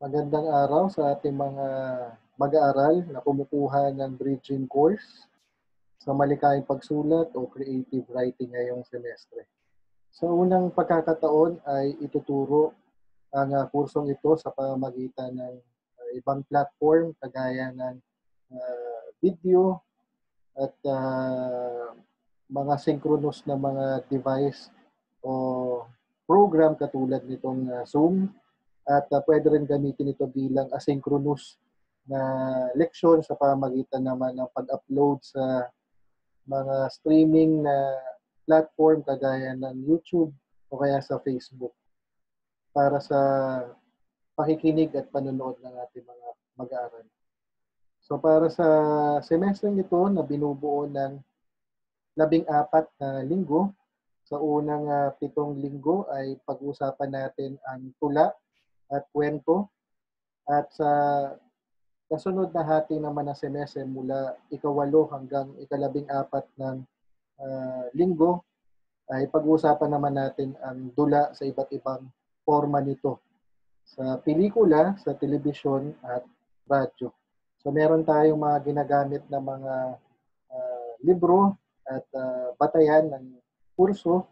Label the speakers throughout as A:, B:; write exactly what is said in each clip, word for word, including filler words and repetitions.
A: Magandang araw sa ating mga mag-aaral na kumukuha ng bridging course sa malikhaing pagsulat o creative writing ngayong semestre. Sa unang pagkakataon ay ituturo ang ah, kursong ito sa pamamagitan ng ah, ibang platform kagaya ng ah, video at ah, mga synchronous na mga device o program katulad nitong ah, Zoom at uh, pwede rin gamitin ito bilang asynchronous na leksyon sa pamamagitan naman ng pag-upload sa mga streaming na platform kagaya ng YouTube o kaya sa Facebook para sa pakikinig at panonood ng ating mga mag-aaral. So para sa semester ito na binubuo ng labing apat na linggo, sa unang uh, pitong linggo ay pag-uusapan natin ang tula at kwento. At sa kasunod na hati naman ng semestre mula ikawalo hanggang ikalabing apat ng uh, linggo ay pag-uusapan naman natin ang dula sa iba't ibang forma nito sa pelikula, sa telebisyon at radyo. So meron tayong mga ginagamit na mga uh, libro at uh, batayan ng kurso.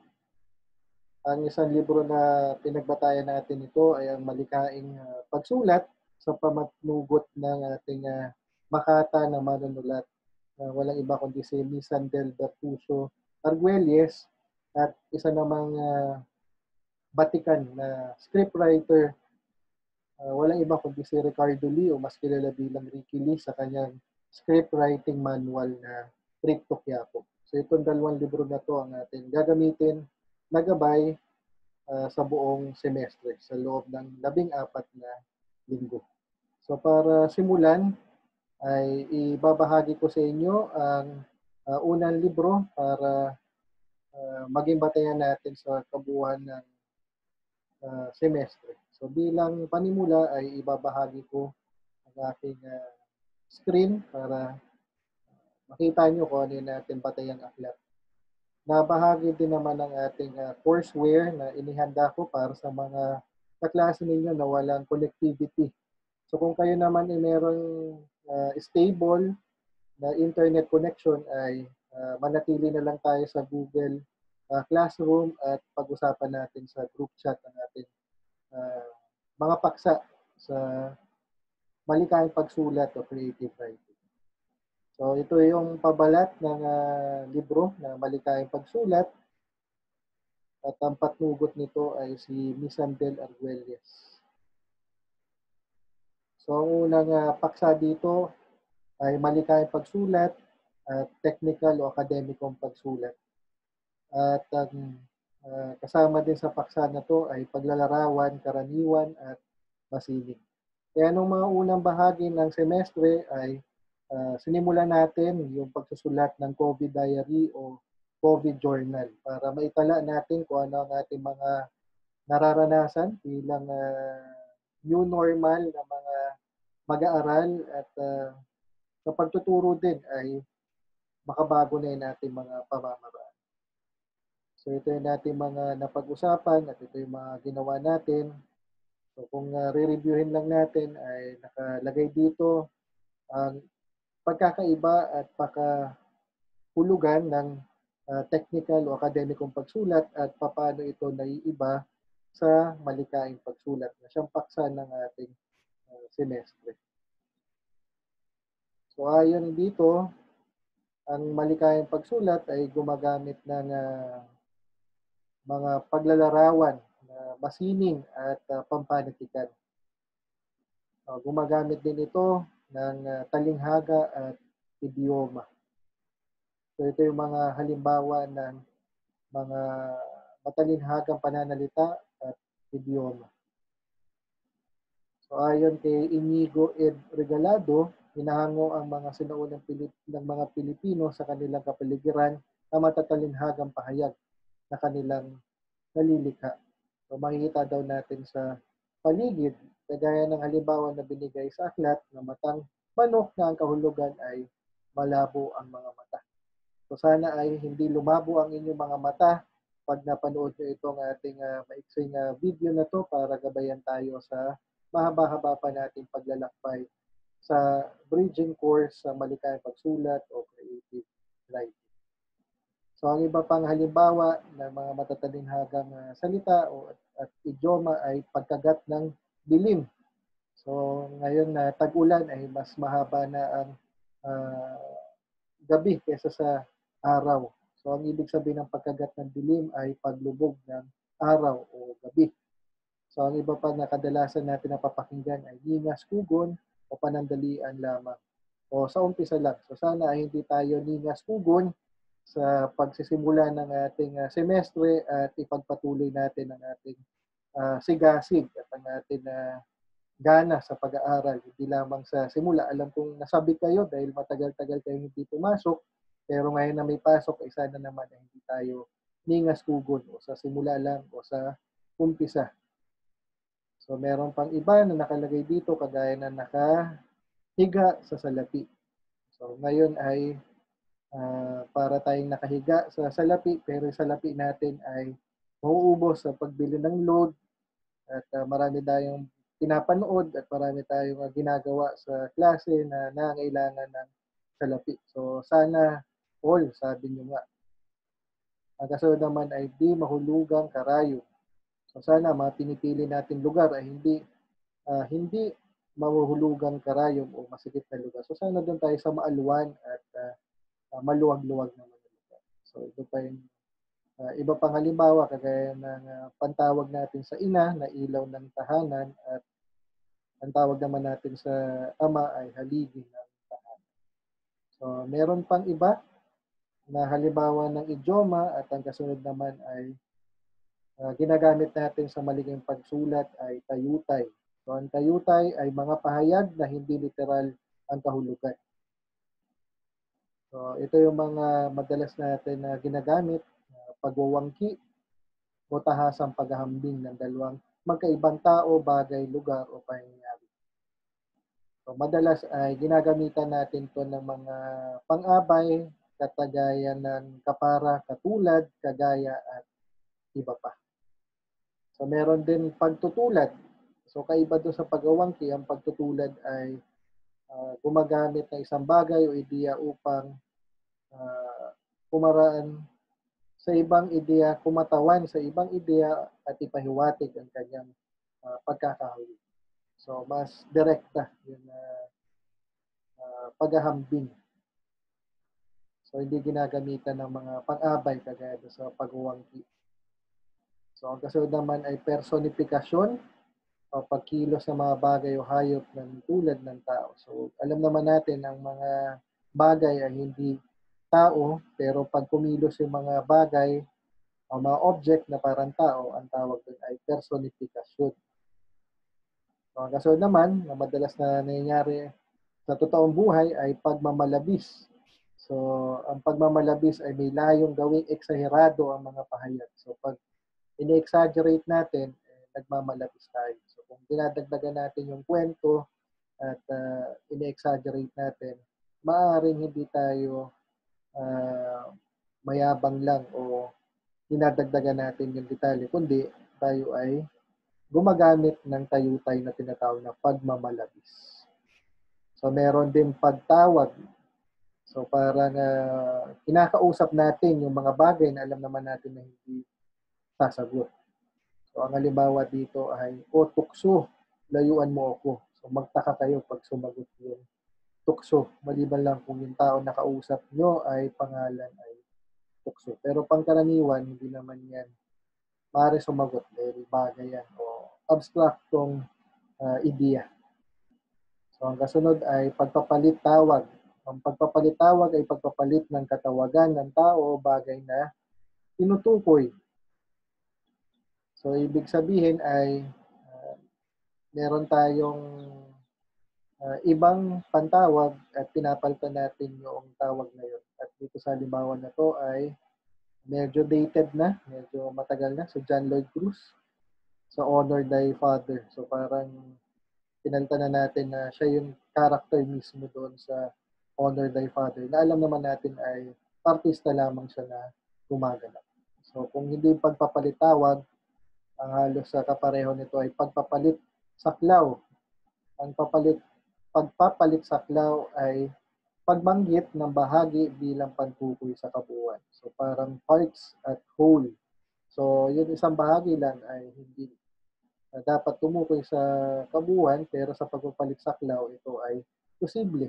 A: Ang isang libro na pinagbatayan natin ito ay ang Malikhaing uh, Pagsulat sa pamatugot ng ating uh, makata na manunulat. Uh, walang iba kundi si Miss Sandel Bertuccio Arguelles at isa namang uh, Batikan na scriptwriter. Uh, walang iba kundi si Ricardo Lee o mas kilala bilang Ricky Lee sa kanyang scriptwriting manual na Trip to Quiapo. So itong dalawang libro na to ang ating gagamitin na gabay uh, sa buong semestre sa loob ng labing apat na linggo. So para simulan ay ibabahagi ko sa inyo ang uh, unang libro para uh, maging batayan natin sa kabuuan ng uh, semestre. So bilang panimula ay ibabahagi ko ang aking uh, screen para makita nyo kung ano yung natin batayang aklat. Nabahagi din naman ng ating uh, courseware na inihanda ko para sa mga kaklase ninyo na walang connectivity. So kung kayo naman ay merong uh, stable na internet connection ay uh, manatili na lang tayo sa Google uh, Classroom at pag-usapan natin sa group chat ang ating uh, mga paksa sa malikhaing pagsulat o creative writing. So ito yung pabalat ng uh, libro na Malikhaing Pagsulat at ang patnugot nito ay si Miss Sandel Arguelles. So ang unang uh, paksa dito ay Malikhaing Pagsulat at technical o akademikong pagsulat. At ang uh, kasama din sa paksa na to ay paglalarawan, karaniwan at masining. Kaya nung mga unang bahagi ng semestre ay uh, sinimulan natin yung pagsusulat ng COVID diary o COVID journal para maitala natin kung ano ang ating mga nararanasan bilang uh, new normal na mga mag-aaral at uh, sa pagtuturo din ay makabago na yung ating mga pamamaraan. So ito yung ating mga napag-usapan at ito yung mga ginawa natin. So kung uh, re-reviewin lang natin ay nakalagay dito ang pagkakaiba at pakahulugan ng uh, technical o akademikong pagsulat at paano ito naiiba sa malikhaing pagsulat na siyang paksa ng ating uh, semestre. So ayon dito, ang malikhaing pagsulat ay gumagamit ng uh, mga paglalarawan na masining at uh, pampanitikan. Uh, gumagamit din ito ng uh, talinghaga at idioma. So ito yung mga halimbawa ng mga matalinhagang pananalita at idioma. So ayon kay Inigo Ed Regalado, hinahango ang mga sinaunang Pilip ng mga Pilipino sa kanilang kapaligiran na matatalinhagang pahayag na kanilang nalilikha. So makikita daw natin sa paligid, kagaya ng halimbawa na binigay sa aklat na matang manok na ang kahulugan ay malabo ang mga mata. So sana ay hindi lumabo ang inyong mga mata pag napanood nyo itong ating uh, maiksing uh, video na to para gabayan tayo sa mahaba-haba pa natin paglalakbay sa bridging course sa malikayang pagsulat o creative writing. So ang iba pang halimbawa ng mga matatalinhagang uh, salita o at idioma ay pagkagat ng dilim. So ngayon na uh, tag-ulan ay mas mahaba na ang uh, gabi kaysa sa araw. So ang ibig sabihin ng pagkagat ng dilim ay paglubog ng araw o gabi. So ang iba pa na kadalasan natin napapakinggan ay ningas kugon o panandalian lamang. O sa umpisa lang. So sana ay hindi tayo ningas kugon sa pagsisimula ng ating uh, semestre at ipagpatuloy natin ang ating uh, sigasig at ang ating uh, gana sa pag-aaral. Hindi lamang sa simula. Alam kong nasabi kayo dahil matagal-tagal kayo hindi pumasok, pero ngayon na may pasok, ay sana naman ay hindi tayo ningas kugon o sa simula lang o sa umpisa. So meron pang iba na nakalagay dito kagaya na nakahiga sa salapi. So ngayon ay Uh, para tayong nakahiga sa salapi, pero yung salapi natin ay mauubos sa pagbili ng load at uh, marami tayong pinapanood at marami tayong uh, ginagawa sa klase na nangailangan ng salapi. So sana all, sabi nyo nga. Ang kasunod naman ay di mahulugang karayom. So sana mga pinipili natin lugar ay hindi uh, hindi mahuhulugang karayom o masikip na lugar. So sana doon tayo sa maalwan at uh, Uh, maluwag-luwag naman. So ito pa yung uh, iba pang halimbawa kagaya ng uh, pantawag natin sa ina na ilaw ng tahanan at ang tawag naman natin sa ama ay haligi ng tahanan. So meron pang iba na halimbawa ng idioma at ang kasunod naman ay uh, ginagamit natin sa maligayang pagsulat ay tayutay. So ang tayutay ay mga pahayag na hindi literal ang kahulugan. So, ito yung mga madalas natin na ginagamit, uh, pagwawangki o tahasang paghahambing ng dalawang magkaibang tao, bagay, lugar o pangyayari. So, madalas ay ginagamitan natin to ng mga pang-abay, katagayan ng kapara, katulad, kagaya at iba pa. So, meron din pagtutulad. So, kaiba doon sa pagwawangki, ang pagtutulad ay uh, gumagamit ng isang bagay o ideya upang Uh, kumaraan sa ibang ideya, kumatawan sa ibang ideya at ipahiwatig ang kanyang uh, pagkakahuli. So, mas direkta yung uh, uh, paghahambing. So, hindi ginagamitan ng mga pang-abay kagaya sa pagwawangki. So, ang kasunod naman ay personifikasyon o pagkilos ng mga bagay o hayop ng tulad ng tao. So, alam naman natin ang mga bagay ay hindi tao, pero pag kumilos yung mga bagay o mga object na parang tao, ang tawag doon ay personifikasyon. So, ang kasunod naman, na madalas na nangyayari sa totoong buhay ay pagmamalabis. So, ang pagmamalabis ay may layong gawing eksaherado ang mga pahayag. So, pag ini-exaggerate natin, eh, nagmamalabis tayo. So, kung dinadagdagan natin yung kwento at uh, ini-exaggerate natin, maaaring hindi tayo Uh, mayabang lang o dinadagdagan natin yung detalye, kundi tayo ay gumagamit ng tayutay na tinatawag na pagmamalabis. So, meron din pagtawag. So, parang uh, kinakausap natin yung mga bagay na alam naman natin na hindi sasagot. So, ang halimbawa dito ay, o tukso, layuan mo ako. So, magtaka kayo pag sumagot yung tukso, maliban lang kung yung tao na kausap nyo ay pangalan ay tukso. Pero pangkaraniwan, hindi naman yan maaari sumagot dahil bagay yan o abstraktong uh, ideya. So ang kasunod ay pagpapalit tawag. Ang pagpapalit tawag ay pagpapalit ng katawagan ng tao o bagay na tinutukoy. So ibig sabihin ay uh, meron tayong Uh, ibang pantawag at pinapalitan natin yung tawag na yun. At dito sa halimbawa na to ay medyo dated na, medyo matagal na. So John Lloyd Cruz, sa Honor Thy Father. So parang pinalitan na natin na siya yung character mismo doon sa Honor Thy Father. Na alam naman natin ay artista lamang siya na gumaganap. So kung hindi pagpapalit tawag, ang halos sa kapareho nito ay pagpapalit saklaw. Ang papalit, pagpapalit saklaw ay pagbanggit ng bahagi bilang pantukoy sa kabuuan. So parang parts at whole. So yun isang bahagi lang ay hindi uh, dapat tumukoy sa kabuuan, pero sa pagpapalit saklaw ito ay posible.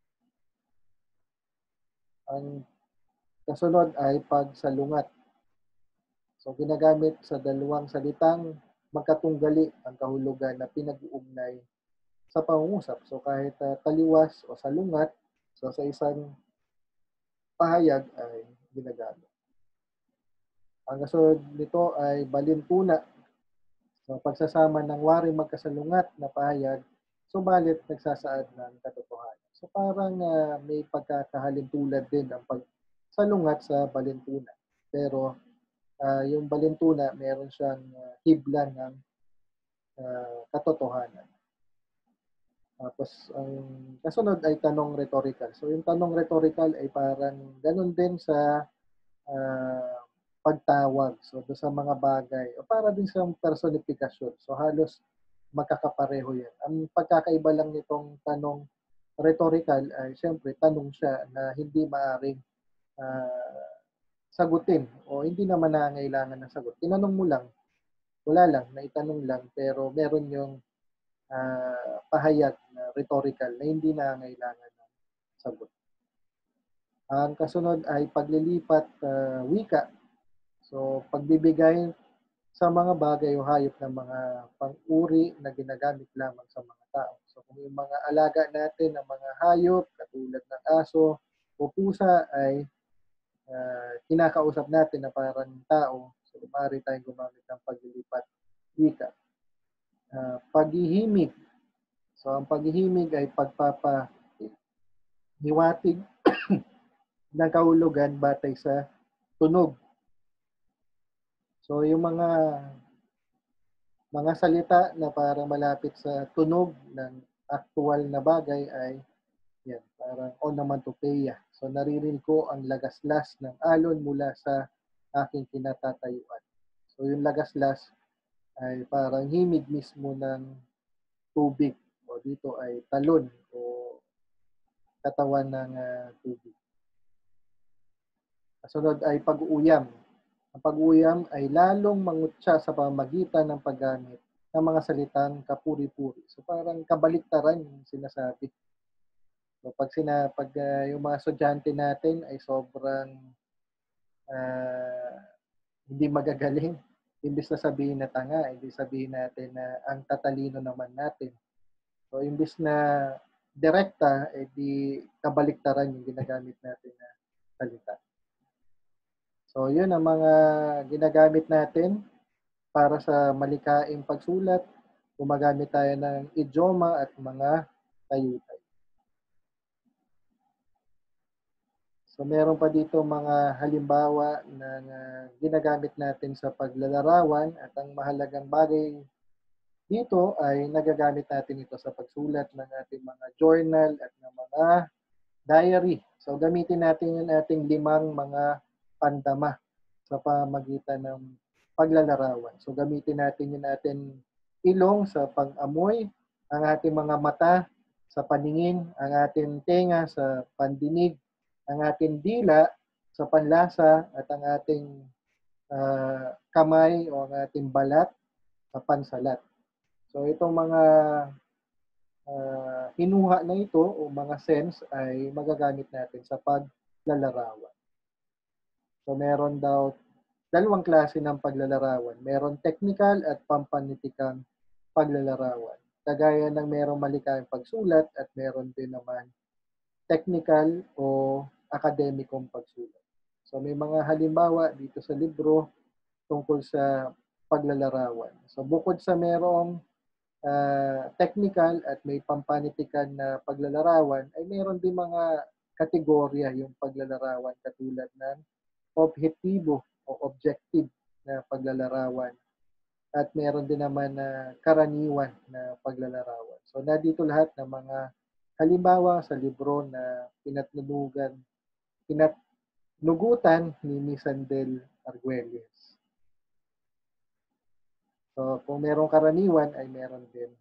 A: Ang kasunod ay pagsalungat. So ginagamit sa dalawang salitang magkatunggali ang kahulugan na pinag-uugnay sa pangungusap. So kahit uh, taliwas o salungat, so sa isang pahayag ay ginagamit. Ang kasunod nito ay balintuna. So pagsasama ng waring magkasalungat na pahayag, subalit nagsasaad ng katotohanan. So parang uh, may pagkakahalintulad din ang pagsalungat sa balintuna. Pero uh, yung balintuna, meron siyang uh, hibla ng uh, katotohanan. Tapos, ang kasunod ay tanong rhetorical. So, yung tanong rhetorical ay parang ganun din sa uh, pagtawag. So, do sa mga bagay. O para din sa personifikasyon. So, halos magkakapareho yan. Ang pagkakaiba lang nitong tanong rhetorical ay siyempre tanong siya na hindi maaring uh, sagutin o hindi naman nangangailangan ng sagot. Tinanong mo lang, wala lang, naitanong lang, pero meron yung uh, pahayag na rhetorical na hindi nangangailangan ng sagot. Ang kasunod ay paglilipat uh, wika. So, pagbibigay sa mga bagay o hayop ng mga pang-uri na ginagamit lamang sa mga tao. So, kung yung mga alaga natin ng mga hayop, katulad ng aso o pusa, ay uh, kinakausap natin na parang tao, so maaari tayong gumamit ng paglilipat wika. Uh, paghihimig. So, ang paghihimig ay pagpapahiwatig ng kahulugan batay sa tunog. So, yung mga mga salita na para malapit sa tunog ng aktual na bagay ay yan, parang onomatopoeia. So, naririnig ko ang lagaslas ng alon mula sa aking kinatatayuan. So, yung lagaslas ay parang himig mismo ng tubig. O dito ay talon o katawan ng uh, tubig. Kasunod ay pag-uuyam. Ang pag-uuyam ay lalong mangutya sa pamamagitan ng paggamit ng mga salitang kapuri-puri. So parang kabaliktaran yung sinasabi. So pag, sina, pag uh, yung mga estudyante natin ay sobrang uh, hindi magagaling, imbis na sabihin na tanga, hindi sabihin natin na ang tatalino naman natin. So imbis na direkta, edi kabaliktaran yung ginagamit natin na salita. So, yun ang mga ginagamit natin para sa malikaing pagsulat. Gumagamit tayo ng idioma at mga tayutay. So, meron pa dito mga halimbawa na uh, ginagamit natin sa paglalarawan at ang mahalagang bagay dito ay nagagamit natin ito sa pagsulat ng ating mga journal at ng mga diary. So, gamitin natin yung ating limang mga pandama sa pamagitan ng paglalarawan. So, gamitin natin yung ating ilong sa pag-amoy, ang ating mga mata sa paningin, ang ating tenga sa pandinig, ang ating dila sa panlasa, at ang ating uh, kamay o ang ating balat sa pansalat. So, itong mga uh, hinuha na ito o mga sense ay magagamit natin sa paglalarawan. So, meron daw dalawang klase ng paglalarawan. Meron technical at pampanitikang paglalarawan. Kagaya ng merong malikayang pagsulat at meron din naman technical o akademikong pagsulat. So, may mga halimbawa dito sa libro tungkol sa paglalarawan. So, bukod sa merong uh, technical at may pampanitikan na paglalarawan, ay meron din mga kategorya yung paglalarawan katulad ng objektibo o objective na paglalarawan. At meron din naman na karaniwan na paglalarawan. So, nandito lahat ng mga halimbawa sa libro na pinatnunugan, pinatnugutan ni Miz Sandel Arguelles. So, kung merong karaniwan, ay meron din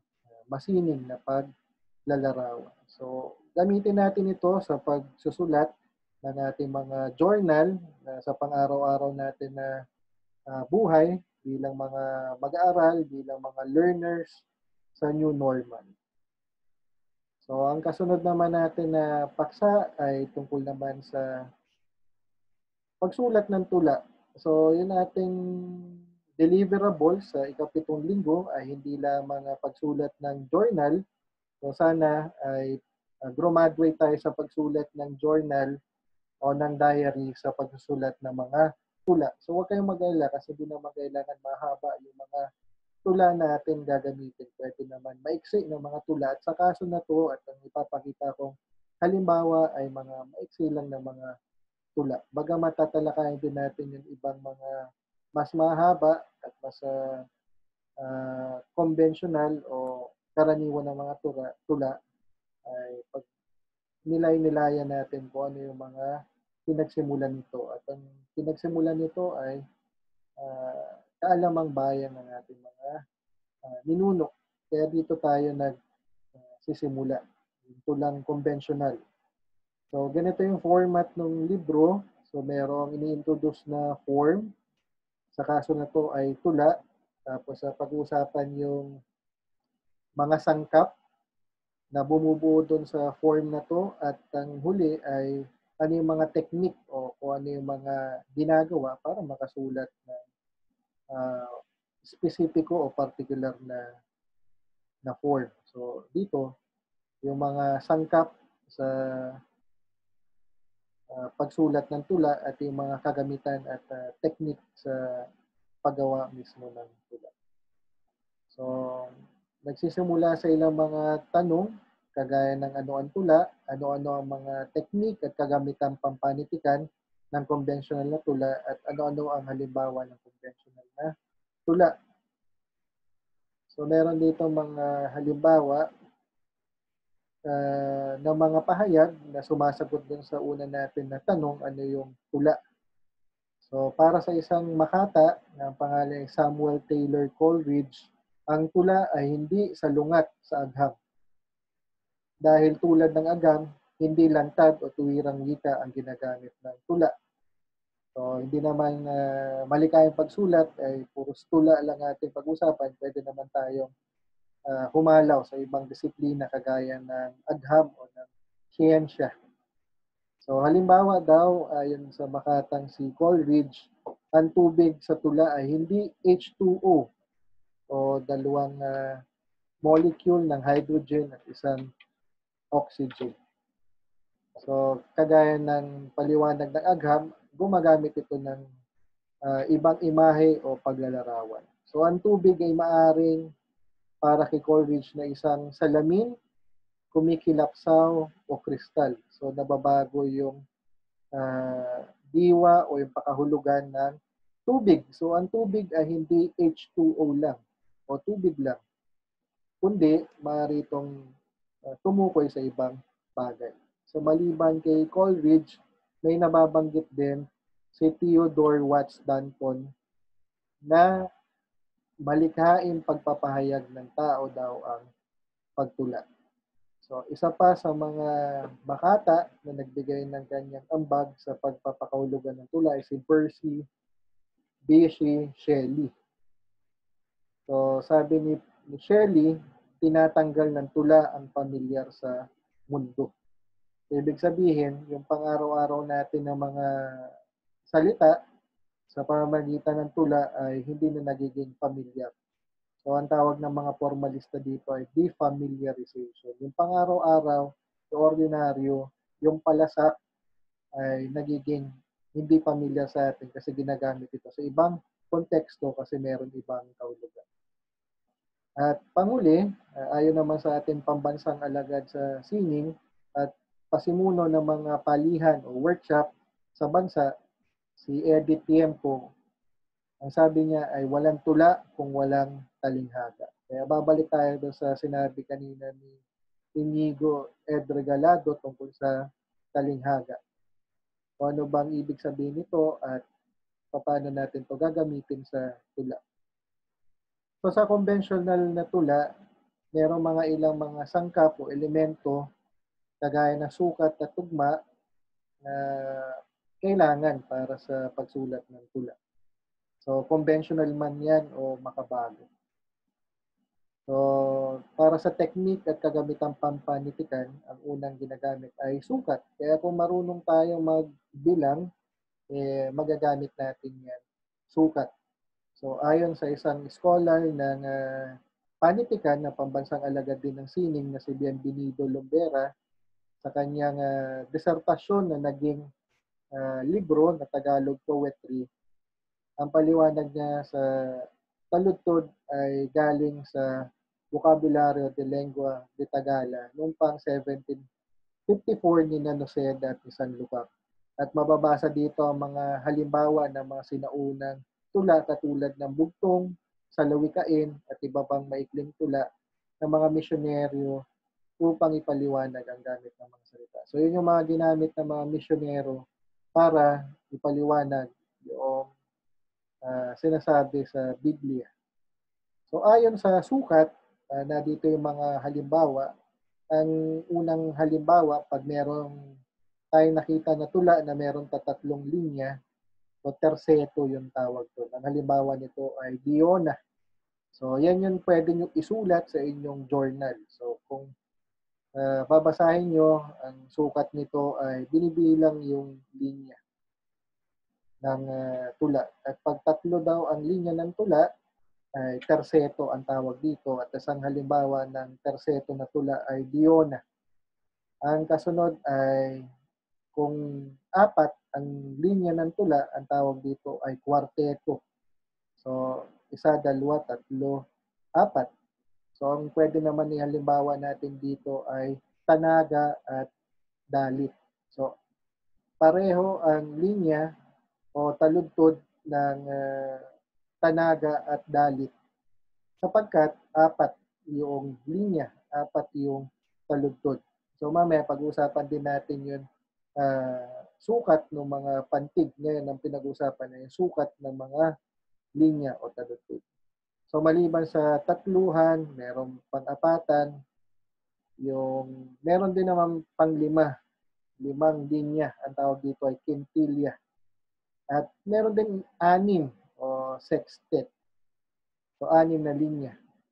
A: masining na paglalarawan. So, gamitin natin ito sa pagsusulat ng ating mga journal na sa pang-araw-araw natin na uh, buhay bilang mga mag-aaral, bilang mga learners sa new normal. So, ang kasunod naman natin na paksa ay tungkol naman sa pagsulat ng tula. So, yun ating deliverable sa ikapitong linggo ay hindi lamang pagsulat ng journal. So, sana ay uh, graduate tayo sa pagsulat ng journal o ng diary sa pagsusulat ng mga tula. So, huwag kayong mag-alala kasi hindi naman kailangan mahaba yung mga tula natin gagamitin. Pwede naman maiksi ng mga tula. At sa kaso na to, at ang ipapakita kong halimbawa ay mga maiksi lang ng mga tula. Bagamat tatalakayin din natin yung ibang mga mas mahaba at mas uh, uh, conventional o karaniwan ng mga tula, tula ay pag nilay-nilayan natin kung ano yung mga pinagsimulan nito. At ang pinagsimulan nito ay uh, kaalamang bayan ng ating mga uh, ninuno. Kaya dito tayo nagsisimula. Uh, ito lang conventional. So, ganito yung format ng libro. So, merong ini-introduce na form. Sa kaso na to ay tula. Tapos, sa pag-uusapan yung mga sangkap na bumubuo doon sa form na to. At ang huli ay ano yung mga technique o kung ano yung mga ginagawa para makasulat na uh, specifico o particular na na form. So, dito, yung mga sangkap sa uh, pagsulat ng tula at yung mga kagamitan at uh, technique sa paggawa mismo ng tula. So, nagsisimula sa ilang mga tanong, kagaya ng ano ang tula, ano-ano ang mga technique at kagamitan pampanitikan ng conventional na tula, at ano-ano ang halimbawa ng conventional na tula. So, meron dito mga halimbawa uh, ng mga pahayag na sumasagot dun sa una natin na tanong, ano yung tula. So, para sa isang makata na ang pangalan ay Samuel Taylor Coleridge, ang tula ay hindi salungat sa agham. Dahil tulad ng agham, hindi lantad o tuwirang wika ang ginagamit ng tula. So, hindi naman uh, malikayang pagsulat ay puros tula lang ating pag-usapan. Pwede naman tayong uh, humalaw sa ibang disiplina kagaya ng agham o ng siyensya. So, halimbawa daw, ayon sa makatang si Coleridge, ang tubig sa tula ay hindi H two O o dalawang uh, molecule ng hydrogen at isang oxygen. So, kagaya ng paliwanag ng agham, gumagamit ito ng uh, ibang imahe o paglalarawan. So, ang tubig ay maaring para kay Coleridge na isang salamin, kumikilapsaw o kristal. So, nababago yung uh, diwa o yung pakahulugan ng tubig. So, ang tubig ay hindi H two O lang o tubig lang, kundi maaari itong uh, tumukoy sa ibang bagay. So, maliban kay Coleridge, may nababanggit din si Theodore Watts Danton na malikhaing pagpapahayag ng tao daw ang pagtula. So, isa pa sa mga makata na nagbigay ng kanyang ambag sa pagpapakahulugan ng tula ay si Percy Bysshe Shelley. So, sabi ni, ni Shelley, tinatanggal ng tula ang pamilyar sa mundo. So, ibig sabihin, yung pang-araw-araw natin ng mga salita sa pamamagitan ng tula ay hindi na nagiging pamilyar. So, ang tawag ng mga formalista dito ay defamiliarization. Yung pang-araw-araw, yung ordinaryo, yung palasak ay nagiging hindi pamilyar sa atin kasi ginagamit ito sa ibang konteksto kasi meron ibang kahulugan. At panguli, ayon naman sa ating pambansang alagad sa sining at pasimuno ng mga palihan o workshop sa bansa, si Edith Tiempo, ang sabi niya ay walang tula kung walang talinghaga. Kaya babalik tayo doon sa sinabi kanina ni Inigo Edregalado tungkol sa talinghaga. O ano bang ibig sabihin nito at paano natin ito gagamitin sa tula. So sa conventional na tula, merong mga ilang mga sangkap o elemento kagaya ng sukat at tugma na kailangan para sa pagsulat ng tula. So, conventional man yan o makabago. So, para sa technique at kagamitang pampanitikan, ang unang ginagamit ay sukat. Kaya kung marunong tayong magbilang, eh, magagamit natin yan, sukat. So, ayon sa isang scholar ng uh, panitikan na pambansang alagad din ng sining na si Bienvenido Lombera, sa kanyang uh, disertasyon na naging uh, libro na Tagalog Poetry, ang paliwanag niya sa taludtod ay galing sa Vocabulario de Lengua de Tagala noong pang seventeen fifty-four ni Noceda at ni Sanlúcar. At mababasa dito ang mga halimbawa ng mga sinaunang tula katulad ng bugtong, salawikain at iba pang maikling tula ng mga misyonero upang ipaliwanag ang gamit ng mga salita. So yun yung mga ginamit ng mga misyonero para ipaliwanag yung uh, sinasabi sa Biblia. So ayon sa sukat, uh, na dito yung mga halimbawa, ang unang halimbawa, pag merong tayo nakita na tula na merong tatatlong linya, o terseto yung tawag doon. Ang halimbawa nito ay Diona. So yan yung pwede nyo isulat sa inyong journal. So kung uh, babasahin nyo, ang sukat nito ay binibilang yung linya ng uh, tula. At pag tatlo daw ang linya ng tula, ay terseto ang tawag dito. At isang halimbawa ng terseto na tula ay Diona. Ang kasunod ay kung apat ang linya ng tula, ang tawag dito ay kwarteto. So, isa, dalawa, tatlo, apat. So, ang pwede naman ihalimbawa natin dito ay tanaga at dalit. So, pareho ang linya o taludtod ng uh, tanaga at dalit sapagkat apat yung linya, apat yung taludtod. So, mamaya pag-uusapan din natin yun, uh, sukat ng mga pantig. Ngayon, ang pinag-uusapan na yung sukat ng mga linya o taludtod. So, maliban sa tatluhan, merong pang-apatan, yung, meron din naman pang-lima, limang linya. Ang tawag dito ay quintillia. At meron din anim o sextet. So, anim na linya.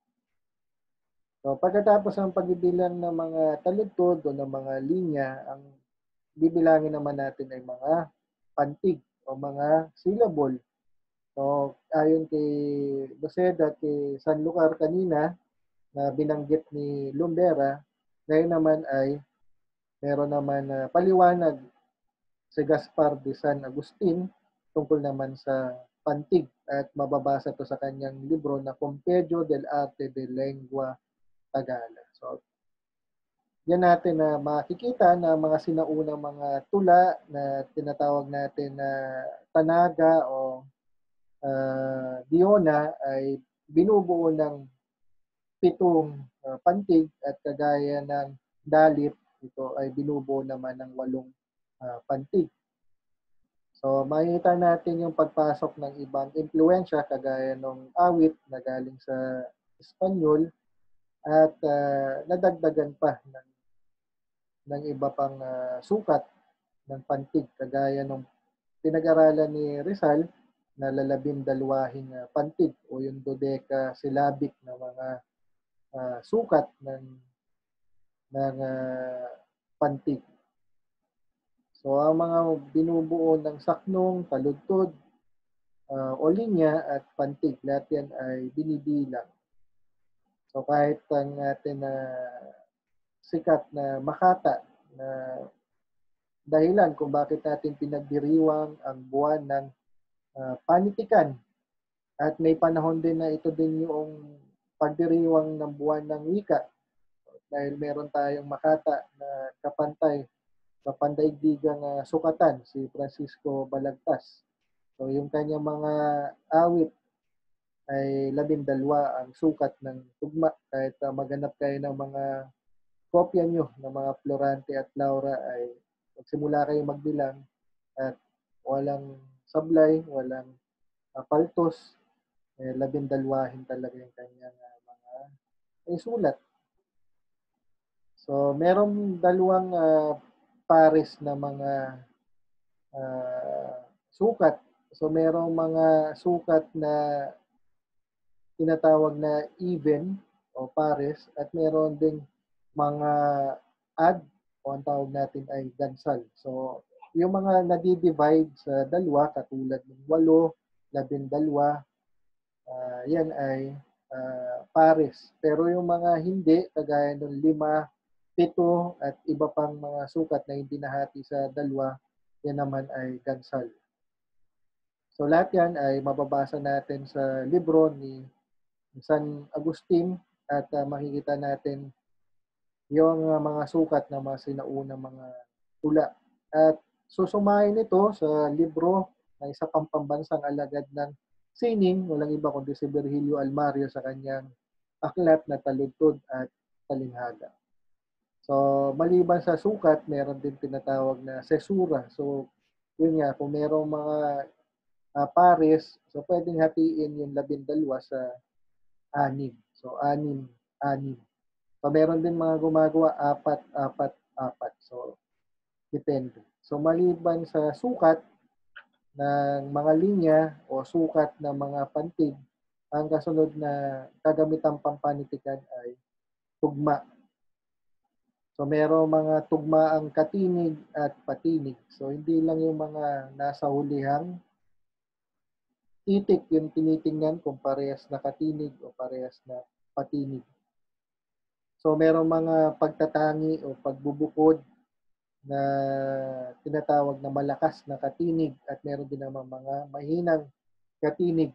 A: So, pagkatapos ng pagbibilang ng mga taludtod o ng mga linya, ang bibilangin naman natin ay mga pantig o mga syllable. So, ayon kay Noceda at kay Sanlúcar kanina, na binanggit ni Lombera, ngayon naman ay meron naman na uh, paliwanag si Gaspar de San Agustin tungkol naman sa pantig at mababasa to sa kanyang libro na Compendio del Arte de Lengua Tagala. So, yan natin na makikita na mga sinaunang mga tula na tinatawag natin na tanaga o uh, Diona ay binubuo ng pitong uh, pantig at kagaya ng dalit, ito ay binubuo naman ng walong uh, pantig. So, makikita natin yung pagpasok ng ibang impluensya kagaya ng awit na galing sa Espanyol at uh, nadagdagan pa ng, ng iba pang uh, sukat ng pantig kagaya ng pinag-aralan ni Rizal na lalabindalwahing uh, pantig o yung dodeka syllabic na mga uh, sukat ng, ng uh, pantig. So, ang mga binubuo ng saknong, taludtod, uh, o linya at pantig, lahat yan ay binibilang. So, kahit ang atin na uh, sikat na Makata na dahilan kung bakit natin pinagdiriwang ang buwan ng uh, panitikan at may panahon din na ito din yung pagdiriwang ng buwan ng wika dahil meron tayong Makata na kapantay sa pandaigdigang uh, sukatan, si Francisco Balagtas. So, yung kanyang mga awit ay labindalwa ang sukat ng tugma. Kahit uh, maganap kayo ng mga kopya nyo ng mga Florante at Laura ay magsimula kayo magbilang at walang sablay, walang uh, paltos, eh, labindalwahin talaga yung kanyang uh, mga eh, sulat. So, merong dalawang uh, pares na mga uh, sukat. So, merong mga sukat na tinatawag na even o pares at meron ding mga odd o ang tawag natin ay gansal. So, yung mga nadi-divide sa dalawa katulad ng walo, labindalwa, uh, yan ay uh, pares. Pero yung mga hindi, kagaya ng lima, pito at iba pang mga sukat na hindi nahati sa dalawa, yan naman ay gansal. So lahat yan ay mababasa natin sa libro ni San Agustin at uh, makikita natin yung uh, mga sukat ng mga sinaunang mga tula. At susumahin ito sa libro na isa pang pambansang alagad ng sining, walang iba kundi si Virgilio Almario sa kanyang aklat na Taludtod at Talinghaga. So, maliban sa sukat, meron din tinatawag na sesura. So, yun nga, kung merong mga uh, pares, so pwedeng hatiin yung labindalwa sa anim. So, anim, anim. So, meron din mga gumagawa apat, apat, apat. So, depende. So, maliban sa sukat ng mga linya o sukat ng mga pantig, ang kasunod na kagamitang pampanitikan ay tugma. So, merong mga tugmaang katinig at patinig. So, hindi lang yung mga nasa hulihang titik yung tinitingnan kung parehas na katinig o parehas na patinig. So, merong mga pagtatangi o pagbubukod na tinatawag na malakas na katinig at meron din naman mga mahinang katinig.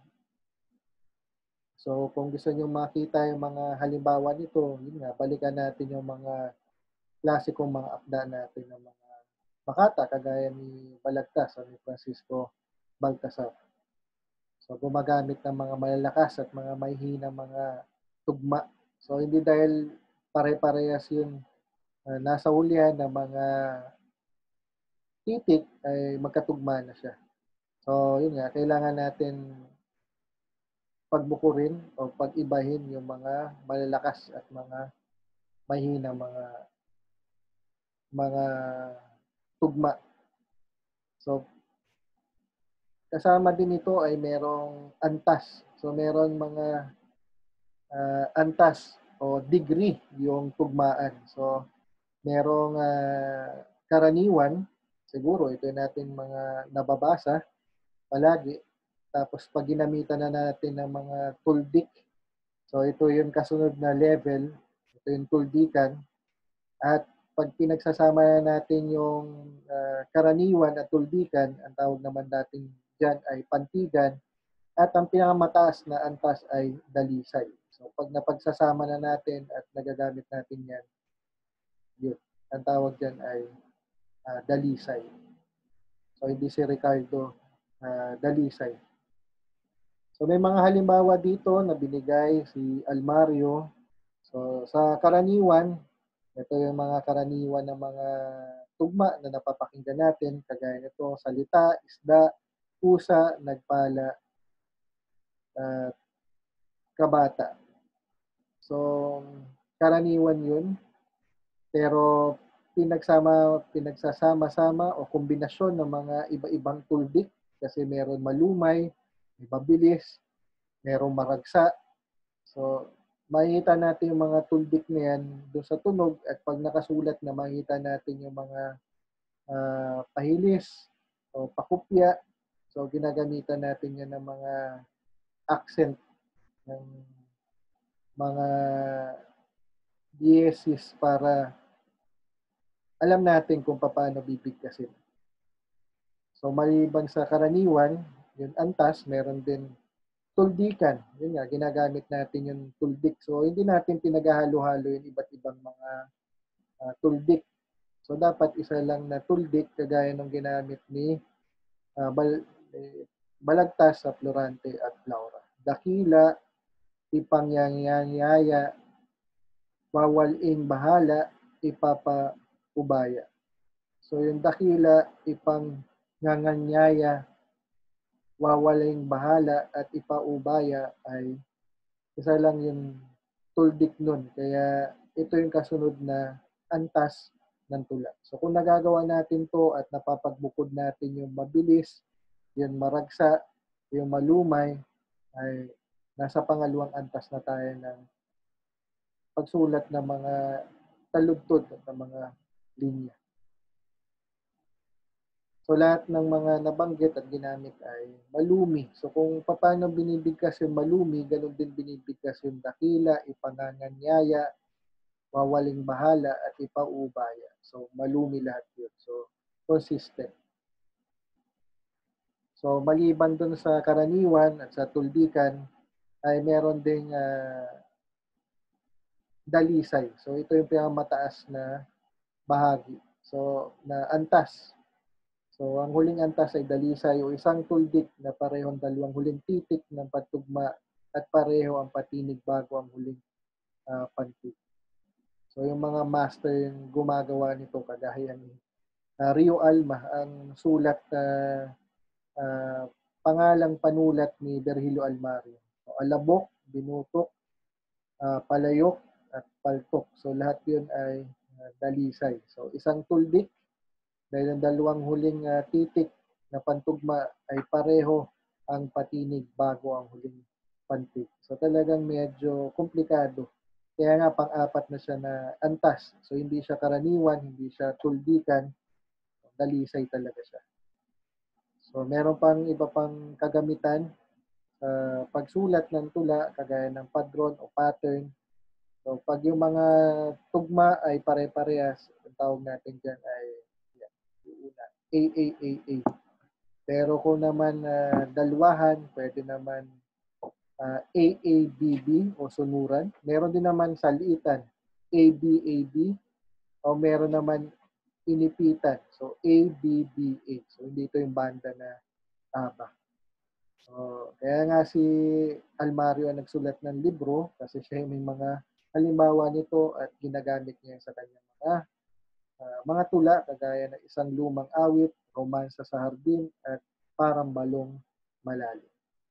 A: So, kung gusto nyo makita yung mga halimbawa nito, yun nga, balikan natin yung mga klasikong mga akda natin ng mga Makata, kagaya ni Balagtas o ni Francisco Baltasar. So, gumagamit ng mga malalakas at mga mahihinang mga tugma. So, hindi dahil pare-parehas yun uh, nasa hulihan ng mga titik ay magkatugma na siya. So, yun nga, kailangan natin pagbukurin o pag-ibahin yung mga malalakas at mga mahihinang mga mga tugma. So, kasama din ito ay merong antas. So, meron mga uh, antas o degree yung tugmaan. So, merong uh, karaniwan, siguro ito natin mga nababasa palagi. Tapos, pag ginamitan na natin ng mga tuldik, so ito yung kasunod na level, ito yung tuldikan. At pag pinagsasama na natin yung uh, karaniwan at tuldikan, ang tawag naman natin dyan ay pantigan, at ang pinakamataas na antas ay dalisay. So pag napagsasama na natin at nagagamit natin yan, yun, ang tawag dyan ay uh, dalisay. So hindi si Ricardo uh, dalisay. So may mga halimbawa dito na binigay si Almario. So sa karaniwan, ito yung mga karaniwan ng mga tugma na napapakinggan natin, kagaya nito, salita, isda, pusa, nagpala, at uh, kabata. So, karaniwan yun. Pero pinagsama, pinagsasama-sama o kombinasyon ng mga iba-ibang tuldik kasi meron malumay, may mabilis, merong maragsa. So, makikita natin yung mga tuldik na yan doon sa tunog at pag nakasulat na makikita natin yung mga uh, pahilis o pakupya. So, ginagamitan natin yan ng mga accent ng mga diesis para alam natin kung paano bibigkasin. So, maliban sa karaniwan, yung antas, meron din tuldikan. Yun nga, ginagamit natin yung tuldik. So, hindi natin pinaghahalo-halo yung iba't ibang mga uh, tuldik. So, dapat isa lang na tuldik kagaya ng ginamit ni uh, Bal eh, Balagtas sa Florante at Laura. Dakila, ipangyayaya, wawaling bahala, ipapaubaya. So, yung dakila, ipangyayaya, wawaling bahala, at ipaubaya ay isa lang yung tuldik nun. Kaya ito yung kasunod na antas ng tula. So kung nagagawa natin to at napapagbukod natin yung mabilis, yung maragsa, yung malumay, ay nasa pangalawang antas na tayo ng pagsulat ng mga taludtod at ng mga linya. So lahat ng mga nabanggit at ginamit ay malumi. So kung paano binibigkas yung malumi, ganun din binibigkas yung dakila, ipanganganyaya, wawaling bahala, at ipaubaya. So malumi lahat yun. So consistent. So maliban dun sa karaniwan at sa tuldikan, ay meron ding uh, dalisay. So ito yung pinakamataas na bahagi. So na antas. So, ang huling antas ay dalisay o isang tuldik na parehong dalawang huling titik ng patugma at pareho ang patinig bago ang huling uh, pantig. So, yung mga master yung gumagawa nito, kagaya ni uh, Rio Alma, ang sulat na uh, uh, pangalang panulat ni Virgilio Almario. So, alabok, binutok, uh, palayok, at paltok. So, lahat yun ay uh, dalisay. So, isang tuldik, dahil ang dalawang huling uh, titik na pantugma ay pareho ang patinig bago ang huling pantig. So talagang medyo komplikado. Kaya nga pang-apat na siya na antas. So hindi siya karaniwan, hindi siya tuldikan, dalisay talaga siya. So meron pang iba pang kagamitan sa uh, pagsulat ng tula, kagaya ng padron o pattern. So pag yung mga tugma ay pare-parehas, ang tawag natin dyan ay A A A A. Pero kung naman uh, dalwahan, pwede naman uh, A A B B o sunuran. Meron din naman saliitan, A B A B, o meron naman inipitan. So A B B A. So hindi ito yung banda na taba. So, kaya nga si Almario ang nagsulat ng libro kasi siya may mga halimbawa nito at ginagamit niya sa kanyang mga Uh, mga tula, kagaya ng isang lumang awit, romansa sa hardin, at parang balong malalim.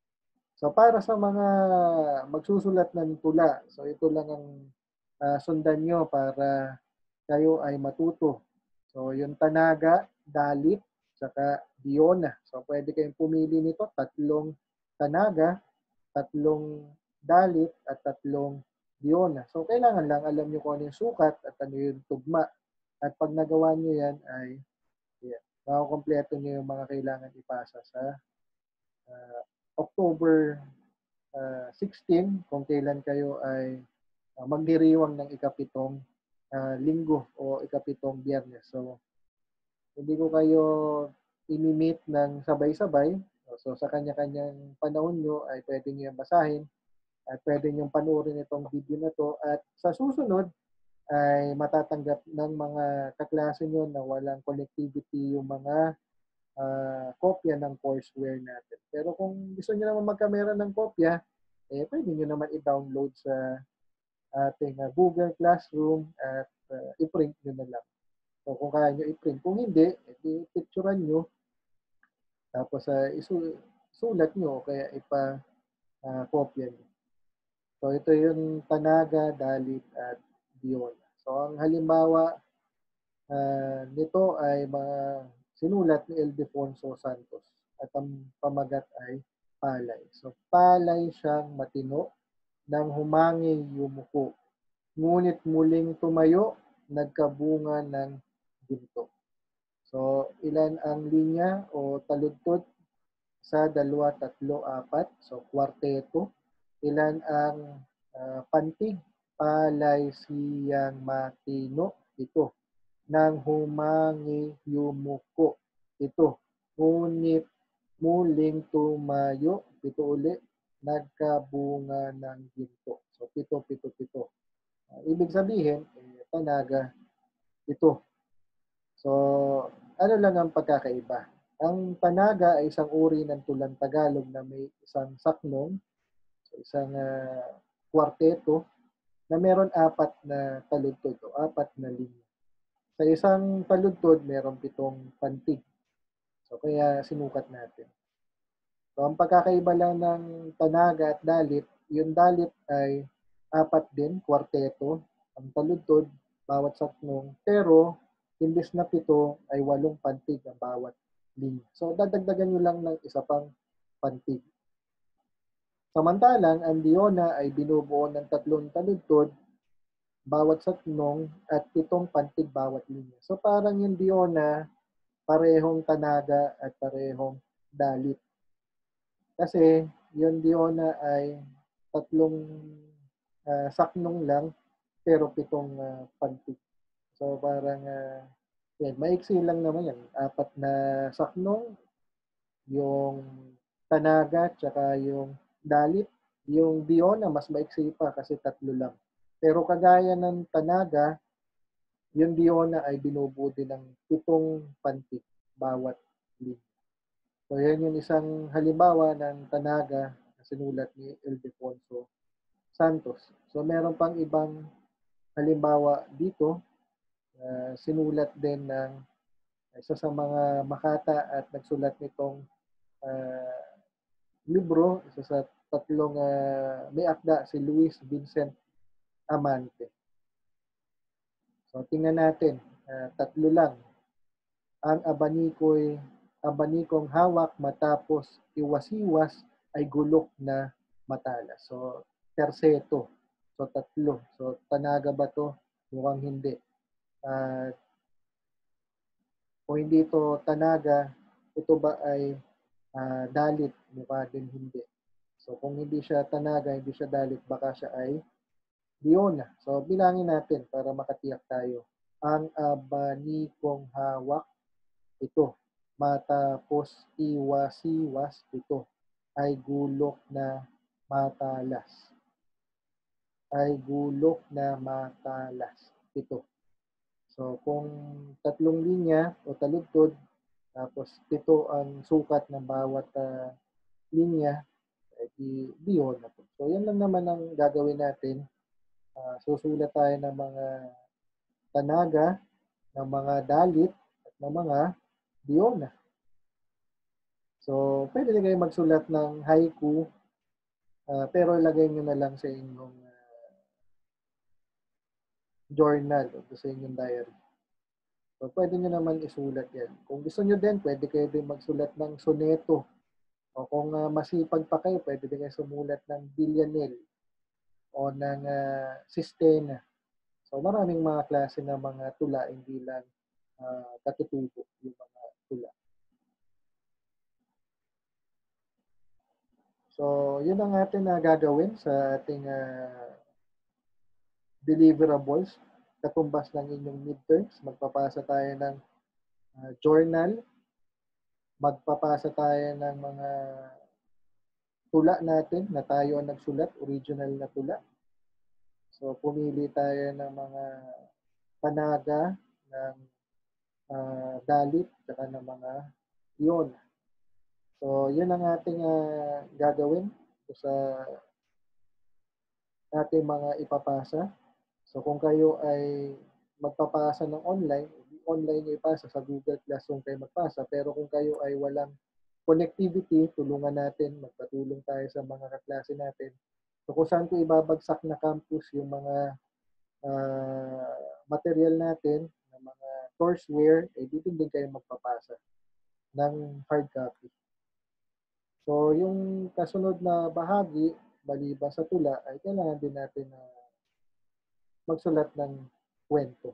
A: So para sa mga magsusulat ng tula, so ito lang ang uh, sundan nyo para kayo ay matuto. So yung tanaga, dalit, saka diona. So pwede kayong pumili nito, tatlong tanaga, tatlong dalit, at tatlong diona. So kailangan lang alam nyo kung ano yung sukat at ano yung tugma. At pag nagawa nyo yan ay yeah, makukompleto nyo yung mga kailangan ipasa sa uh, October uh, sixteen kung kailan kayo ay uh, magdiriwang ng ikapitong uh, linggo o ikapitong biyernes. So, hindi ko kayo imi-meet ng sabay-sabay. So, sa kanya-kanyang panahon nyo ay pwede nyo yung basahin at pwede nyo panoorin itong video na to. At sa susunod, ay matatanggap ng mga kaklase nyo na walang connectivity yung mga uh, kopya ng courseware natin. Pero kung gusto nyo naman magkamera ng kopya, eh, pwede nyo naman i-download sa ating uh, Google Classroom at uh, i-print nyo na lang. So kung kaya nyo i-print, kung hindi, eh, picturean nyo, tapos uh, isulat nyo o kaya ipa-kopya uh, nyo. So ito yung tanaga, dalit, at diona. So, ang halimbawa uh, nito ay mga sinulat ni Ildefonso Santos at ang pamagat ay palay. So, palay siyang matino nang humangi yumuko. Ngunit muling tumayo, nagkabunga ng ginto. So, ilan ang linya o taludtod? Sa dalawa, tatlo, apat. So, kwarteto. Ilan ang uh, pantig? Palay siyang matino, ito. Nang humangi yumuko, ito. Ngunit muling tumayo, ito uli, nagkabunga ng ginto. So, pito, pito, pito. Uh, ibig sabihin, eh, tanaga, ito. So, ano lang ang pagkakaiba? Ang tanaga ay isang uri ng tulang Tagalog na may isang saknong, so isang uh, kwarteto, na meron apat na taludtod o apat na linya. Sa isang taludtod, meron pitong pantig. So, kaya sinukat natin. So, ang pagkakaiba lang ng tanaga at dalit, yung dalit ay apat din, kwarteto. Ang taludtod, bawat saknong, pero imbes na pito ay walong pantig ang bawat linya. So dadagdagan nyo lang ng isa pang pantig. Samantalang ang diona ay binubuo ng tatlong taludtod bawat saknong at pitong pantig bawat linya. So parang yung diona parehong tanaga at parehong dalit. Kasi yung diona ay tatlong uh, saknong lang pero pitong uh, pantig. So parang uh, yan, maiksi lang naman yan. Apat na saknong, yung tanaga, tsaka yung dalit. Yung diona mas maiksi pa kasi tatlo lang. Pero kagaya ng tanaga, yung diona ay binubuo din ng pitong pantig bawat linya. So yan yung isang halimbawa ng tanaga na sinulat ni Ildefonso Santos. So meron pang ibang halimbawa dito, uh, sinulat din ng isa sa mga makata at nagsulat nitong uh, libro, isa sa tatlong uh, may akda, si Luis Vincent Amante. So tingnan natin, uh, tatlo lang. Ang abaniko'y abanikong hawak matapos iwas-iwas ay gulok na matalas. So terseto. So tatlo. So tanaga ba to? Mukhang hindi. Uh, kung hindi ito tanaga, ito ba ay uh, dalit? Mukha din hindi. So kung hindi siya tanaga, hindi siya dalit, baka siya ay diona. So bilangin natin para makatiyak tayo. Ang abanikong hawak, ito. Matapos iwas-iwas, ito. Ay gulok na matalas. Ay gulok na matalas. Ito. So, kung tatlong linya o taludtod, tapos pito ang sukat ng bawat uh, linya, ay di, diyon na po. So, yan lang naman ang gagawin natin. Uh, susulat tayo ng mga tanaga, ng mga dalit, at ng mga diona. So, pwede din kayo magsulat ng haiku, uh, pero ilagay nyo na lang sa inyong uh, journal o sa inyong diary. So, pwede nyo naman isulat yan. Kung gusto nyo din, pwede kayo din magsulat ng soneto. O kung uh, masipag pa kayo, pwede din kayo sumulat ng villanelle o ng uh, sistena. So, maraming mga klase ng mga tula, hindi lang uh, katutubo yung mga tula. So, yun ang atin na gagawin sa ating uh, deliverables. Katumbas ng inyong midterms, magpapasa tayo ng uh, journal, magpapasa tayo ng mga tula natin na tayo ang nagsulat, original na tula. So, pumili tayo ng mga panaga, ng uh, dalit, saka ng mga iyon. So, yun ang ating uh, gagawin sa ating mga ipapasa. So, kung kayo ay magpapasa ng online, online nyo ipasa sa Google Classroom kayo magpasa. Pero kung kayo ay walang connectivity, tulungan natin, magpatulong tayo sa mga kaklase natin. So, kung saan ko ibabagsak na campus yung mga uh, material natin, ng mga courseware, eh, dito din kayo magpapasa ng hard copy. So, yung kasunod na bahagi, maliban sa tula, ay kailangan din natin na uh, magsulat ng kwento.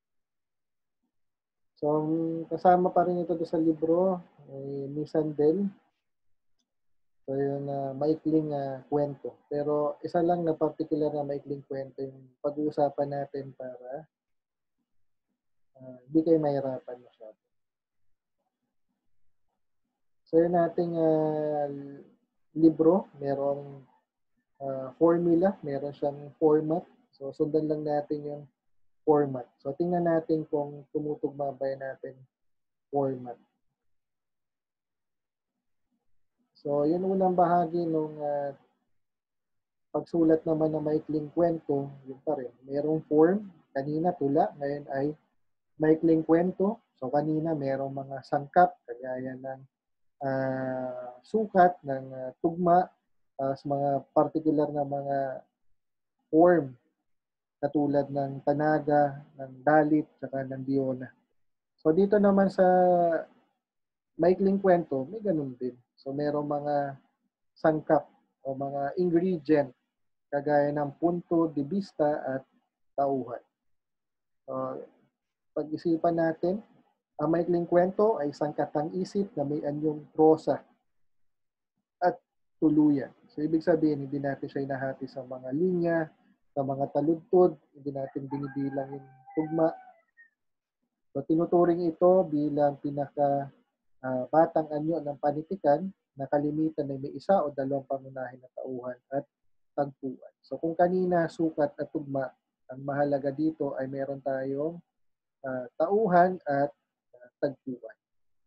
A: So, kasama pa rin ito sa libro, eh, ni Sandel. So, yung uh, maikling uh, kwento. Pero isa lang na particular na maikling kwento yung pag-uusapan natin para hindi uh, kayo mahirapan masyado. So, yung ating uh, libro, merong uh, formula, meron siyang format. So, sundan lang natin yung format. So, tingnan natin kung tumutugma ba natin format. So, yun unang bahagi nung uh, pagsulat naman ng maikling kwento, yun pa rin. Merong form, kanina tula, ngayon ay maikling kwento. So, kanina merong mga sangkap, kagaya ng uh, sukat, ng uh, tugma, uh, sa mga particular na mga form. katulad ng Tanaga, ng Dalit, saka ng Diona. So dito naman sa maikling kwento, may ganun din. So merong mga sangkap o mga ingredient kagaya ng punto de vista at tauhan. So, pag-isipan natin, ang maikling kwento ay sangkatang isip na may anyong prosa at tuluyan. So, ibig sabihin, hindi natin siya inahati sa mga linya, sa mga taludtod, hindi natin binibilang yung tugma. So, tinuturing ito bilang pinaka uh, batang anyo ng panitikan na kalimitan ay may isa o dalawang pangunahin na tauhan at tagpuan. So, kung kanina sukat at tugma, ang mahalaga dito ay meron tayong uh, tauhan at uh, tagpuan.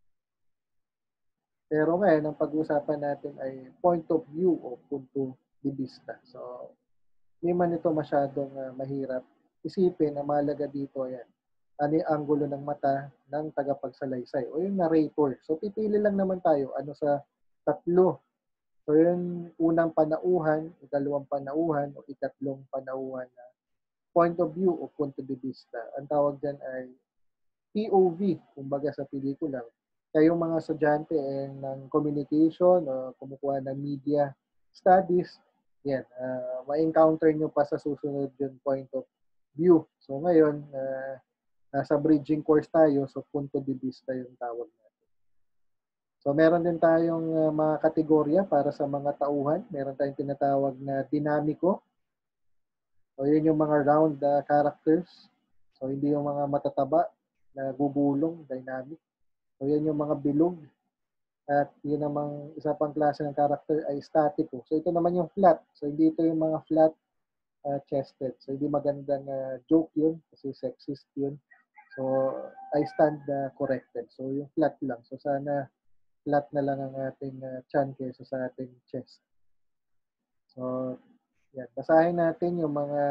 A: Pero ngayon, ang pag-uusapan natin ay point of view o punto de vista. So, hindi man ito masyadong uh, mahirap isipin. Ang mahalaga dito, yan, ano yung anggulo ng mata ng tagapagsalaysay o yung narrator. So, pipili lang naman tayo ano sa tatlo. So, yung unang panauhan, ikalawang panauhan, o ikatlong panauhan na point of view o punto de vista. Ang tawag dyan ay P O V, kumbaga sa pelikula. Kayong mga estudyante eh, ng communication o kumukuha ng media studies, yan, uh, ma-encounter nyo pa sa susunod yung point of view. So ngayon, uh, nasa bridging course tayo, so punto de vista yung tawag natin. So meron din tayong uh, mga kategorya para sa mga tauhan. Meron tayong tinatawag na dinamiko. So yun yung mga round uh, characters. So hindi yung mga matataba na bubulong, dynamic. So, yan yung mga bilog. At yun namang isa pang klase ng character ay statiko. So, ito naman yung flat. So, hindi ito yung mga flat uh, chested. So, hindi magandang uh, joke yun kasi sexist yun. So, I stand uh, corrected. So, yung flat lang. So, sana flat na lang ang ating uh, chan kaysa sa ating chest. So, yan. Basahin natin yung mga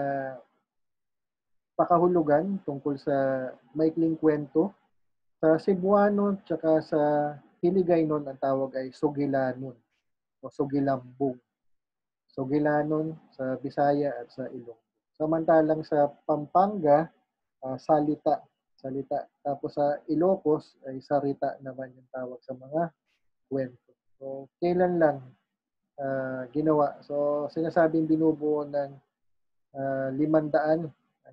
A: pakahulugan tungkol sa maikling kwento. Sa Cebuano tsaka sa Hiligaynon ang tawag ay Sugilanon o Sugilambong. Sugilanon sa Bisaya at sa Ilonggo. Samantalang sa Pampanga, uh, salita. Salita. Tapos sa Ilocos ay sarita naman yung tawag sa mga kwento. So, kailan lang uh, ginawa? So, sinasabing binubuo ng uh, limandaan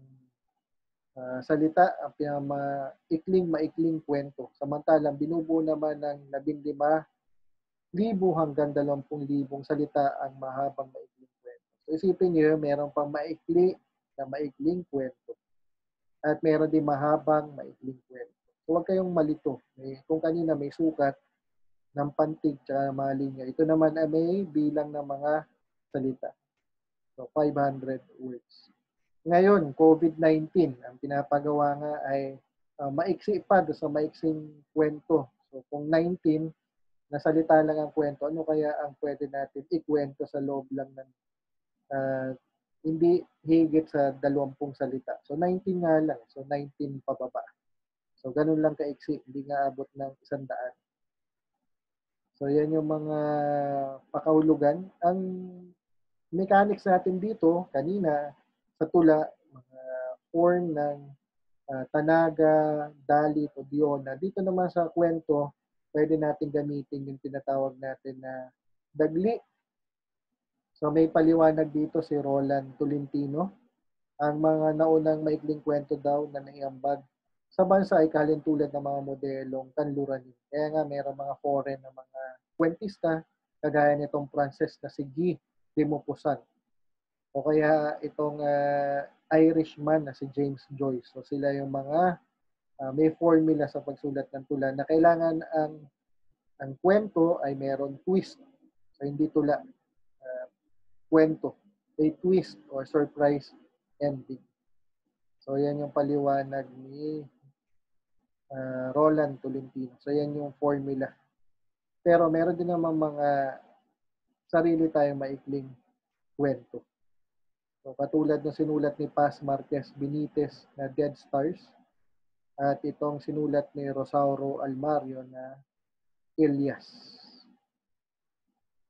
A: Uh, salita ang pinamaikling maikling kwento. Samantalang binubuo naman ng labindima libo hanggang dalawampung libong salita ang mahabang maikling kwento. So isipin niyo, meron pang maikli na maikling kwento. At meron din mahabang maikling kwento. So huwag kayong malito. May, kung kanina may sukat ng pantig at mga linya, ito naman ay may bilang ng mga salita. So five hundred words. Ngayon, COVID nineteen, ang pinapagawa nga ay uh, maiksi pa do sa maiksing kwento. So kung nineteen, nasalita lang ang kwento, ano kaya ang pwede natin ikwento sa loob lang ng uh, hindi higit sa dalawampung salita. So nineteen nga lang, so nineteen pababa. So ganun lang kaiksi, hindi nga abot ng isang daan. So yan yung mga pakahulugan. Ang mechanics natin dito, kanina, sa tula, mga form ng uh, Tanaga, Dalit, o Diona. Dito naman sa kwento, pwede natin gamitin yung tinatawag natin na dagli. So may paliwanag dito si Roland Tolentino. Ang mga naunang maikling kwento daw na naiambag sa bansa ay kalintulad ng mga modelong kanluranin. Kaya nga mayroong mga foreign na mga kwentista, kagaya nitong Frances na si Guy de Maupassant. O kaya itong uh, Irishman na si James Joyce. So sila yung mga uh, may formula sa pagsulat ng tula na kailangan ang ang kwento ay meron twist. So hindi tula, uh, kwento. May twist or surprise ending. So yan yung paliwanag ni uh, Roland Tolentino. So yan yung formula. Pero meron din naman mga sarili tayong maikling kwento. So, katulad ng sinulat ni Paz Marquez Benitez na Dead Stars at itong sinulat ni Rosauro Almario na Elias.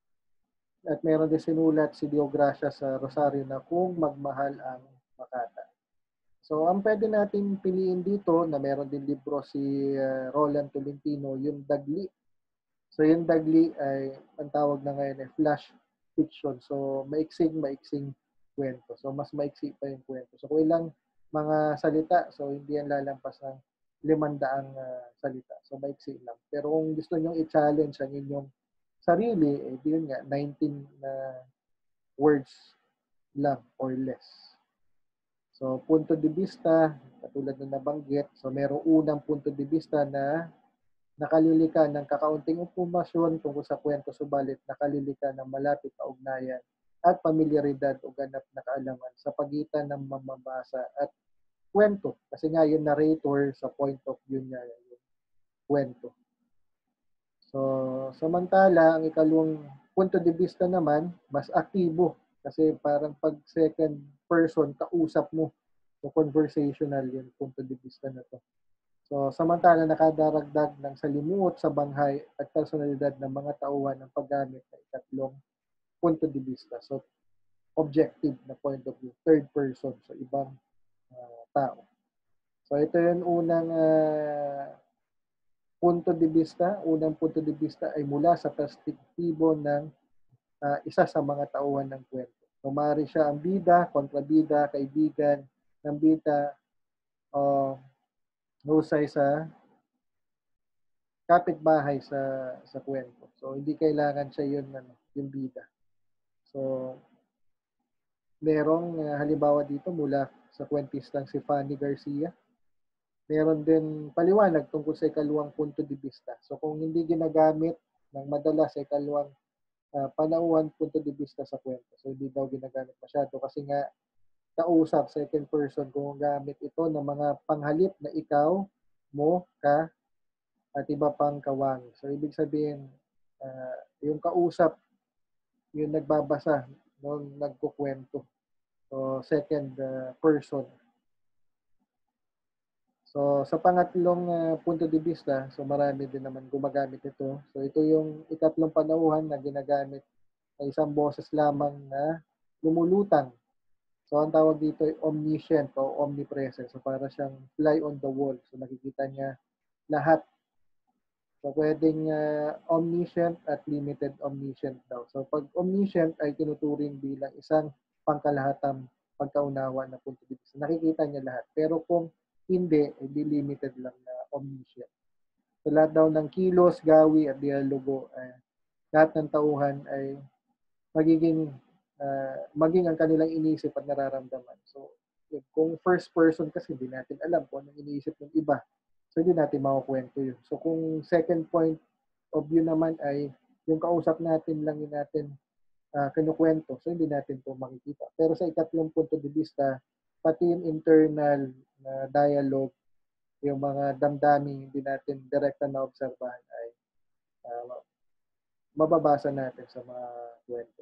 A: At meron din sinulat si Diogracia sa Rosario na Kung Magmahal ang Makata. So, ang pwede natin piliin dito na meron din libro si uh, Roland Tolentino, yung Dagli. So, yung Dagli ay, ang tawag na ngayon ay flash fiction. So, maiksing, maiksing kwento. So, mas maiksi pa yung kwento. So, kung ilang mga salita, so hindi yan lalampas ng limandaang uh, salita. So, maiksi lang. Pero kung gusto nyo i-challenge ang inyong sarili, eh, di yun nga, nineteen na uh, words lang or less. So, punto de vista, katulad na nabanggit, so merong unang punto de vista na nakalilika ng kakaunting impormasyon tungkol sa kwento, subalit nakalilika ng malapit na ugnayan at pamilyaridad o ganap na kaalaman sa pagitan ng mamabasa at kwento. Kasi nga yung narrator sa point of view niya yung kwento. So, samantala, ang ikalawang punto de vista naman, mas aktibo. Kasi parang pag second person, kausap mo. So, conversational yung punto de vista na to. So, samantala, nakadaragdag ng salimuot sa banghay at personalidad ng mga tauhan ng paggamit ng ikatlong punto de vista. So, objective na point of view, third person, so ibang uh, tao. So, ito yung unang uh, punto de vista. Unang punto de vista ay mula sa perspektibo ng uh, isa sa mga tauhan ng kwento. So, maaari siya ang bida, kontrabida, kaibigan, ng bida, uh, husay sa kapitbahay sa sa kwento. So, hindi kailangan siya yun, ano, yung bida. So, merong uh, halimbawa dito mula sa kwentistang si Fanny Garcia. Meron din paliwanag tungkol sa ikalawang punto de vista. So, kung hindi ginagamit ng madalas sa ikalawang uh, panauhan punto de vista sa kwento. So, hindi daw ginagamit masyado kasi nga kausap, second person, kung gamit ito ng mga panghalip na ikaw, mo, ka, at iba pang kawangi. So, ibig sabihin, uh, yung kausap, yung nagbabasa, nung nagkukwento. So, second uh, person. So, sa pangatlong uh, punto de vista, so marami din naman gumagamit ito. So, ito yung ikatlong panauhan na ginagamit na isang boses lamang na lumulutang. So, ang tawag dito ay omniscient o omnipresent. So, para siyang fly on the wall. So, nakikita niya lahat. So, pwedeng uh, omniscient at limited omniscient daw. So, pag omniscient ay tinuturing bilang isang pangkalahatang pagkaunawa na punto de vista. Nakikita niya lahat. Pero kung hindi, hindi limited lang na omniscient. So, lahat daw ng kilos, gawi, at dialogo, eh, lahat ng tauhan ay magiging uh, maging ang kanilang iniisip at nararamdaman. So, yun, kung first person kasi hindi natin alam kung anong iniisip ng iba. So, hindi natin makukwento yun. So, kung second point of view naman ay yung kausap natin lang yun natin uh, kinukwento. So, hindi natin ito makikita. Pero sa ikatlong punto de vista, pati yung internal na uh, dialogue, yung mga damdamin hindi natin direkta na obserbahan ay uh, mababasa natin sa mga kwento.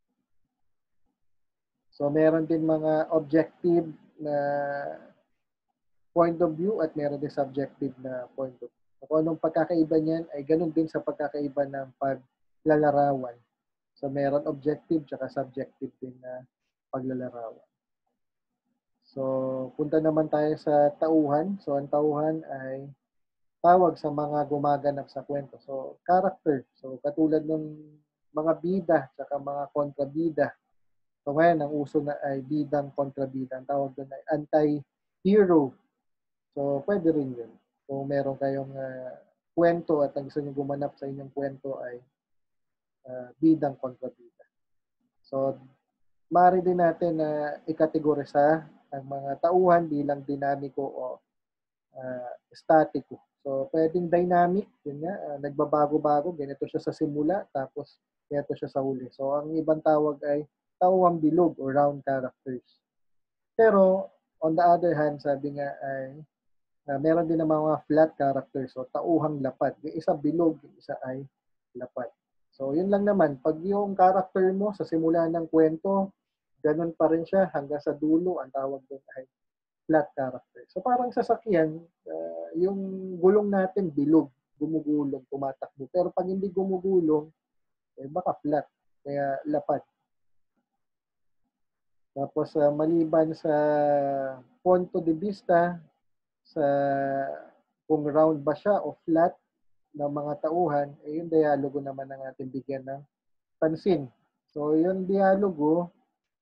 A: So, meron din mga objective na point of view at meron din subjective na point of view. So, kung anong pagkakaiba niyan ay ganun din sa pagkakaiba ng paglalarawan. So, meron objective tsaka subjective din na paglalarawan. So, punta naman tayo sa tauhan. So, ang tauhan ay tawag sa mga gumaganap sa kwento. So, character. So, katulad ng mga bida tsaka mga kontrabida. So ngayon, ang uso na ay bidang kontrabida. Ang tawag doon ay anti-hero. So pwede rin yun. Kung meron kayong uh, kwento at ang gusto nyo gumanap sa inyong kwento ay uh, bidang kontrabida. So maaari din natin na uh, ikategorisa ang mga tauhan bilang dinamiko o uh, statiko. So pwedeng dynamic, yun nga, uh, nagbabago-bago. Ganito siya sa simula, tapos ganito siya sa huli. So ang ibang tawag ay tauhang bilog o round characters. Pero, on the other hand, sabi nga ay uh, meron din ng mga flat characters o tauhang lapad. Yung isa bilog, yung isa ay lapad. So, yun lang naman. Pag yung character mo sa simula ng kwento, ganun pa rin siya hanggang sa dulo, ang tawag doon ay flat character. So, parang sasakyan, uh, yung gulong natin bilog, gumugulong, tumatakbo. Pero pag hindi gumugulong, eh, baka flat, kaya lapad. Tapos uh, maliban sa punto de vista, sa kung round ba siya o flat ng mga tauhan, eh, yung dialogo naman ang ating bigyan ng pansin. So yung dialogo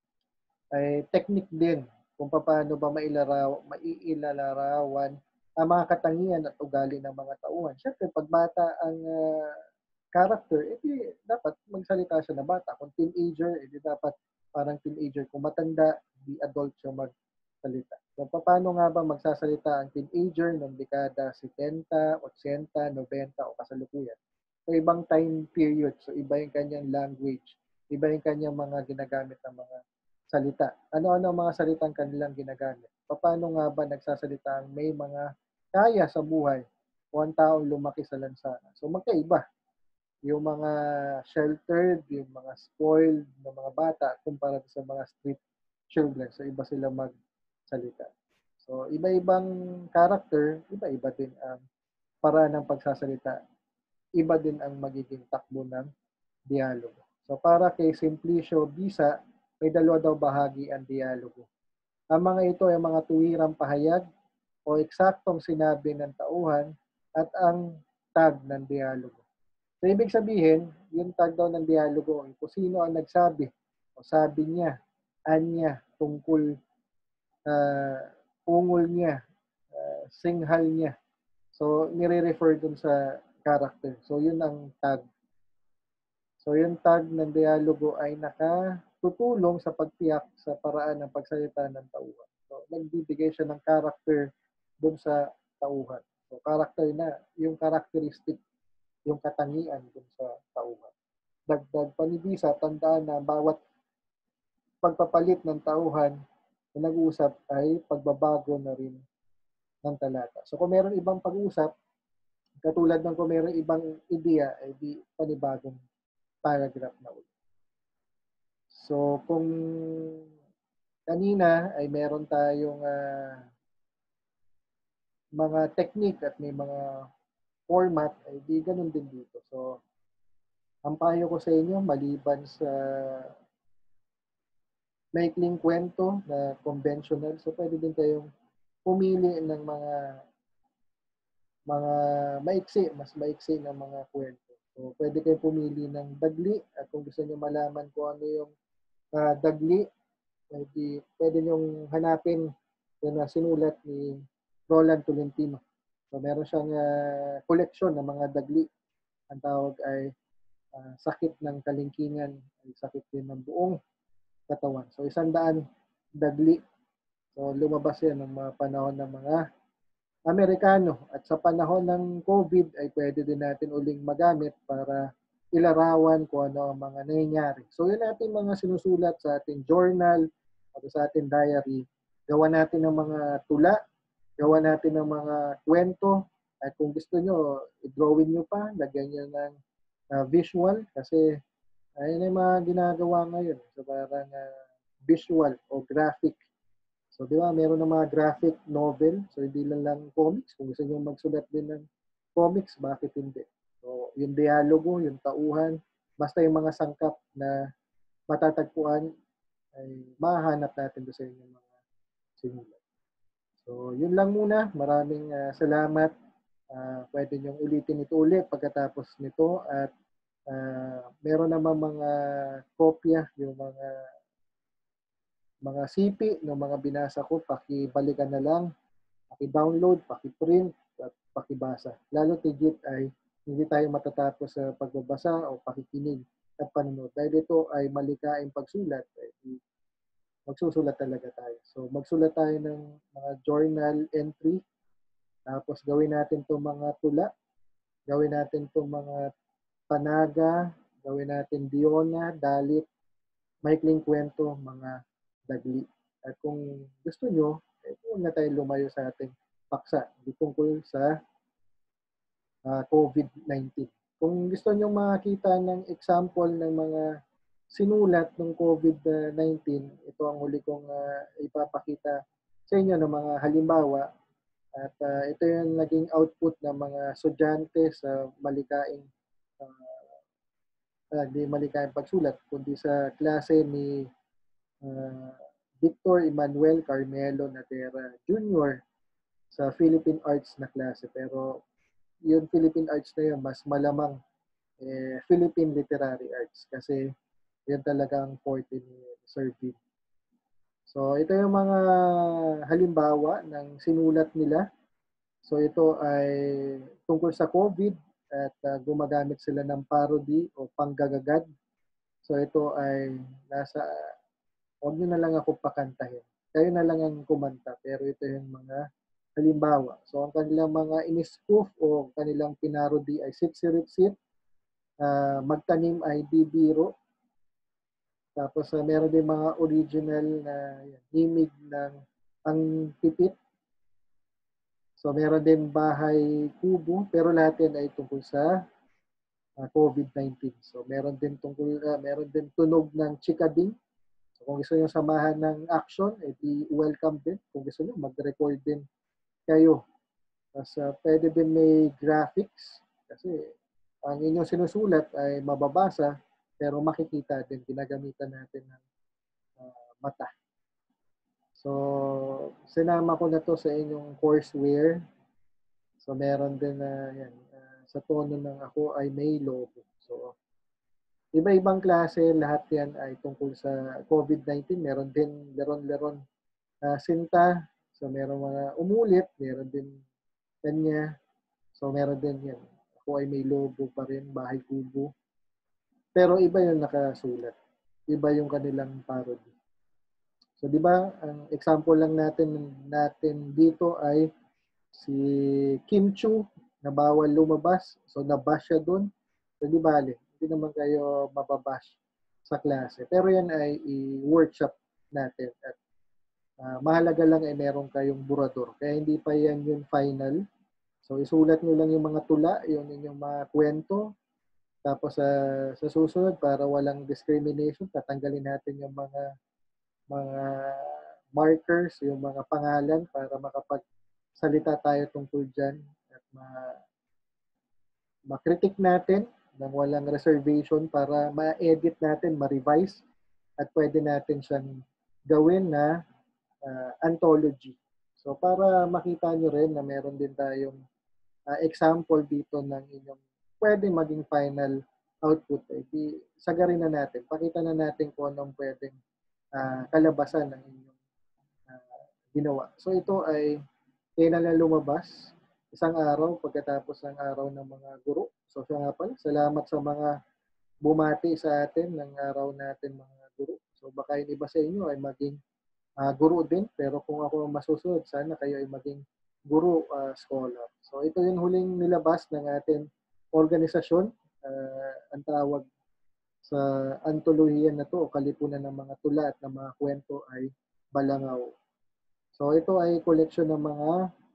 A: ay technique din kung paano ba mailaraw, maiilalarawan ang mga katangian at ugali ng mga tauhan. Siyempre, pag bata ang uh, character, edi dapat magsalita siya na bata. Kung teenager, edi dapat parang teenager. Kung matanda, di adult siya magsalita. So, paano nga ba magsasalita ang teenager ng dekada setenta, eighty, ninety o kasalukuyan? So, ibang time period. So, iba yung kanyang language. Iba yung kanyang mga ginagamit ng mga salita. Ano-ano ang mga salitang kanilang ginagamit? Paano nga ba nagsasalita ang may mga kaya sa buhay o ang taong lumaki sa lansangan? So, magkaiba yung mga sheltered, yung mga spoiled na mga bata kumpara sa mga street children. So, iba sila magsalita. So, iba-ibang character, iba-iba din ang paraan ng pagsasalita. Iba din ang magiging takbo ng dialogo. So, para kay Simplicio Bisa, may dalawa daw bahagi ang dialogo. Ang mga ito ay mga tuwirang pahayag o eksaktong sinabi ng tauhan at ang tag ng dialogo. So, ibig sabihin, yung tag daw ng dialogo, kung sino ang nagsabi, o sabi niya, anya, tungkol, uh, ungol niya, uh, singhal niya. So, nire-refer dun sa character. So, yun ang tag. So, yung tag ng dialogo ay nakatutulong sa pagtiyak sa paraan ng pagsalita ng tauhan. So, nagbibigay siya ng character dun sa tauhan. So, character na, yung characteristic, yung katangian dun sa tauhan. Dagdag panibisa, tandaan na bawat pagpapalit ng tauhan na nag-uusap ay pagbabago na rin ng talata. So, kung meron ibang pag-uusap, katulad ng kung meron ibang ideya, ay di panibagong paragraph na ulit. So, kung kanina ay meron tayong uh, mga technique at may mga format, ay di ganun din dito. So, ang payo ko sa inyo, maliban sa maikling kwento na conventional, so pwede din kayong pumili ng mga mga maiksi, mas maiksi na mga kwento. So, pwede kayong pumili ng dagli at kung gusto niyo malaman kung ano yung uh, dagli, pwede, pwede niyong hanapin yung na sinulat ni Roland Tolentino. So, meron siyang uh, koleksyon ng mga dagli. Ang tawag ay uh, sakit ng kalingkingan, ay sakit din ng buong katawan. So, isang daan dagli. So, lumabas yan ng mga panahon ng mga Amerikano. At sa panahon ng COVID ay pwede din natin uling magamit para ilarawan kung ano ang mga nangyayari. So, yun natin mga sinusulat sa ating journal o sa ating diary. Gawa natin ng mga tula, gawa natin ng mga kwento. At kung gusto nyo, i-drawing nyo pa, lagyan nyo ng uh, visual kasi ayun yung mga ginagawa ngayon. So, parang uh, visual o graphic. So, di ba, meron ng mga graphic novel. So, hindi lang lang comics. Kung gusto nyo magsulat din ng comics, bakit hindi? So, yung dialogo, yung tauhan, basta yung mga sangkap na matatagpuan, ay mahanap natin doon sa inyong mga sinulat. So, yun lang muna. Maraming uh, salamat. Uh, pwede nyong ulitin ito ulit pagkatapos nito. At uh, meron naman mga kopya, yung mga mga sipi ng mga binasa ko, pakibalikan na lang, paki-download, paki-print, at pakibasa. Lalo tigit ay hindi tayo matatapos sa pagbabasa o pakikinig at panunod. Dahil ito ay malikaing pagsulat, ay magsusulat talaga tayo. So magsulat tayo ng mga journal entry, tapos gawin natin itong mga tula, gawin natin itong mga panaga, gawin natin diona, dalit, maikling kwento, mga dagli. At kung gusto nyo, eh, huwag na tayo lumayo sa ating paksa tungkol sa uh, COVID nineteen. Kung gusto nyo makakita ng example ng mga sinulat ng COVID nineteen, ito ang huli kong uh, ipapakita sa inyo ng mga halimbawa. At uh, ito yung naging output ng mga estudyante sa malikaing uh, uh, di malikaing pagsulat, kundi sa klase ni uh, Victor Emmanuel Carmelo Nadera Junior sa Philippine Arts na klase. Pero yung Philippine Arts na yun, mas malamang eh, Philippine Literary Arts kasi yan talagang forte ni Sir Vin. So, ito yung mga halimbawa ng sinulat nila. So, ito ay tungkol sa COVID at uh, gumagamit sila ng parody o panggagagad. So, ito ay nasa, huwag nyo na lang ako pakantahin. Kayo na lang ang kumanta, pero ito yung mga halimbawa. So, ang kanilang mga in-spoof o kanilang pinarody ay Sipsiripsip, uh, Magtanim ay Di Biro. Tapos, uh, meron din mga original na yan, himig ng Ang Pipit. So, meron din Bahay Kubo, pero lahat yan ay tungkol sa uh, COVID nineteen. So, meron din tungkol, uh, meron din tunog ng Chikading. So, kung gusto nyo samahan ng action, edi welcome din. Kung gusto nyo, mag-record din kayo. Tapos, uh, pwede din may graphics. Kasi, ang inyong sinusulat ay mababasa, pero makikita din, ginagamitan natin ng uh, mata. So, sinama ko na to sa inyong courseware. So, meron din na, uh, yan, uh, sa tono ng Ako Ay May Lobo. So, iba-ibang klase, lahat yan ay tungkol sa COVID nineteen. Meron din leron-leron uh, sinta. So, meron mga umulit. Meron din kanya. So, meron din yan. Ako Ay May Lobo pa rin, Bahay Kubo. Pero iba yung nakasulat. Iba yung kanilang parody. So, di ba, ang example lang natin natin dito ay si Kim Chu na bawal lumabas. So, nabash siya dun. So, di bale, hindi naman kayo mababash sa klase. Pero yan ay i-workshop natin. At uh, mahalaga lang ay meron kayong burador. Kaya hindi pa yan yung final. So, isulat nyo lang yung mga tula, yung inyong mga kwento. Tapos, uh, sa susunod, para walang discrimination, tatanggalin natin yung mga mga markers, yung mga pangalan para makapagsalita tayo tungkol dyan at ma- makritik natin ng walang reservation para ma-edit natin, ma-revise at pwede natin siyang gawin na uh, anthology. So para makita nyo rin na meron din tayong uh, example dito ng inyong pwede maging final output. Eh, di, sagarin na natin. Pakita na natin kung anong pwedeng uh, kalabasan ng inyong uh, ginawa. So ito ay kailan na lumabas, isang araw pagkatapos ng araw ng mga guro. So siya nga pala, salamat sa mga bumati sa atin ng araw natin mga guro. So baka yung iba sa inyo ay maging uh, guro din, pero kung ako masusunod, sana kayo ay maging guro uh, scholar. So ito yung huling nilabas ng ating organisasyon. Uh, ang tawag sa antolohiya na to o kalipunan ng mga tula at ng mga kwento ay Balangaw. So ito ay koleksyon ng mga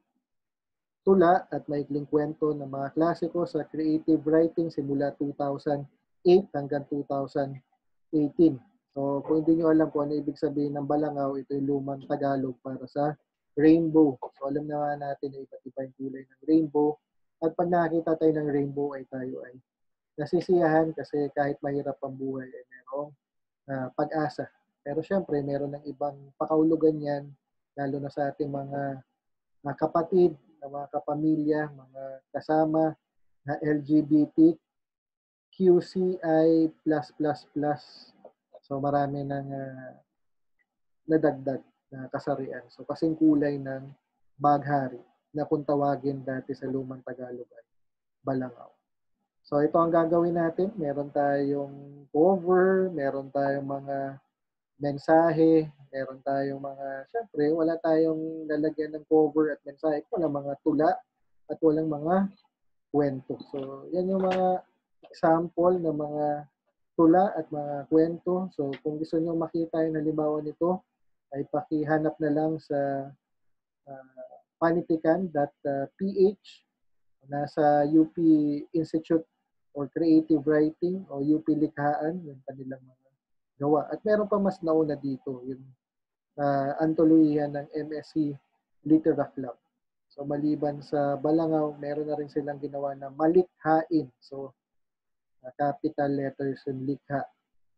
A: tula at maikling kwento ng mga klasiko sa creative writing simula two thousand eight hanggang two thousand eighteen. So kung hindi nyo alam kung ano ibig sabihin ng Balangaw, ito yung lumang Tagalog para sa rainbow. So alam naman natin na iba't iba yung kulay ng rainbow. At pag nakakita tayo ng rainbow ay tayo ay nasisiyahan kasi kahit mahirap ang buhay ay merong uh, pag-asa. Pero syempre, meron ng ibang pakaulugan yan, lalo na sa ating mga, mga kapatid, na mga kapamilya, mga kasama na L G B T Q C I plus plus plus. So marami nang uh, nadagdag na kasarian. So kasing kulay ng baghari na kung tawagin dati sa lumang Tagalog ay Balangaw. So ito ang gagawin natin. Meron tayong cover, meron tayong mga mensahe, meron tayong mga, syempre, wala tayong lalagyan ng cover at mensahe. Wala mga tula at walang mga kwento. So yan yung mga example ng mga tula at mga kwento. So kung gusto nyo makita yung halimbawa nito, ay pakihanap na lang sa uh, panitikan dot p h. Nasa U P Institute or Creative Writing o U P Likhaan, yung kanilang mga gawa. At meron pa mas nauna dito, yung uh, antolohiya ng M S C Litera Club. So maliban sa Balangaw, meron na rin silang ginawa na Malikhain. So uh, capital letters yung likha.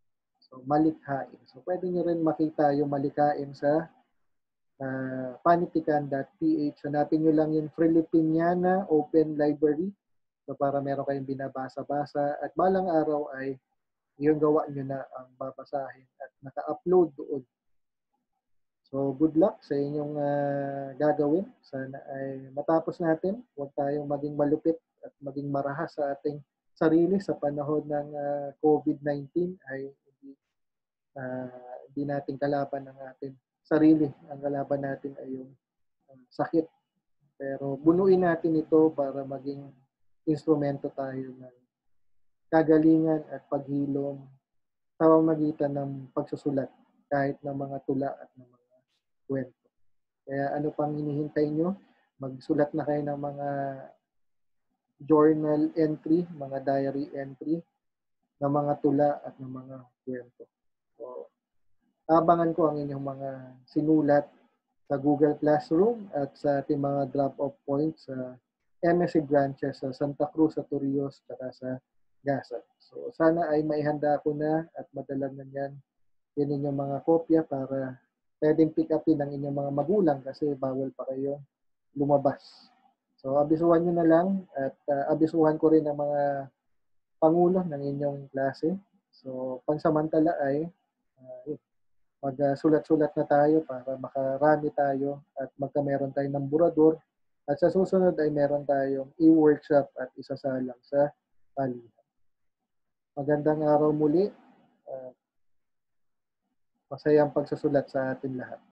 A: So, malikhain. So, pwede nyo rin makita yung malikhain sa uh, panitikan dot p h. Hanapin nyo lang yung Filipiniana Open Library. So, para meron kayong binabasa-basa. At balang araw ay yung gawa nyo na ang babasahin at naka-upload doon. So, good luck sa inyong uh, gagawin. Sana ay matapos natin. Huwag tayong maging malupit at maging marahas sa ating sarili sa panahon ng uh, COVID nineteen ay hindi, uh, hindi natin kalaban ng ating sarili. Ang kalaban natin ay yung uh, sakit. Pero bunuin natin ito para maging instrumento tayo ng kagalingan at paghilom sa pamamagitan ng pagsusulat kahit ng mga tula at ng mga kwento. Kaya ano pang hinihintay nyo? Magsulat na kayo ng mga journal entry, mga diary entry, ng mga tula at ng mga kwento. So, abangan ko ang inyong mga sinulat sa Google Classroom at sa ating mga drop-off points sa M S C branches sa Santa Cruz, sa Torrijos, at sa Gasa. So, sana ay maihanda ko na at madala na yan yan inyong mga kopya para pwedeng pick upin ng inyong mga magulang kasi bawal pa kayo lumabas. So, abisuhan nyo na lang at uh, abisuhan ko rin ang mga pangulo ng inyong klase. So, pansamantala ay uh, magsulat-sulat na tayo para makarami tayo at magkameron tayo ng burador. At sa susunod ay meron tayong e-workshop at isasalang sa palihan. Magandang araw muli. Uh, masayang pagsusulat sa atin lahat.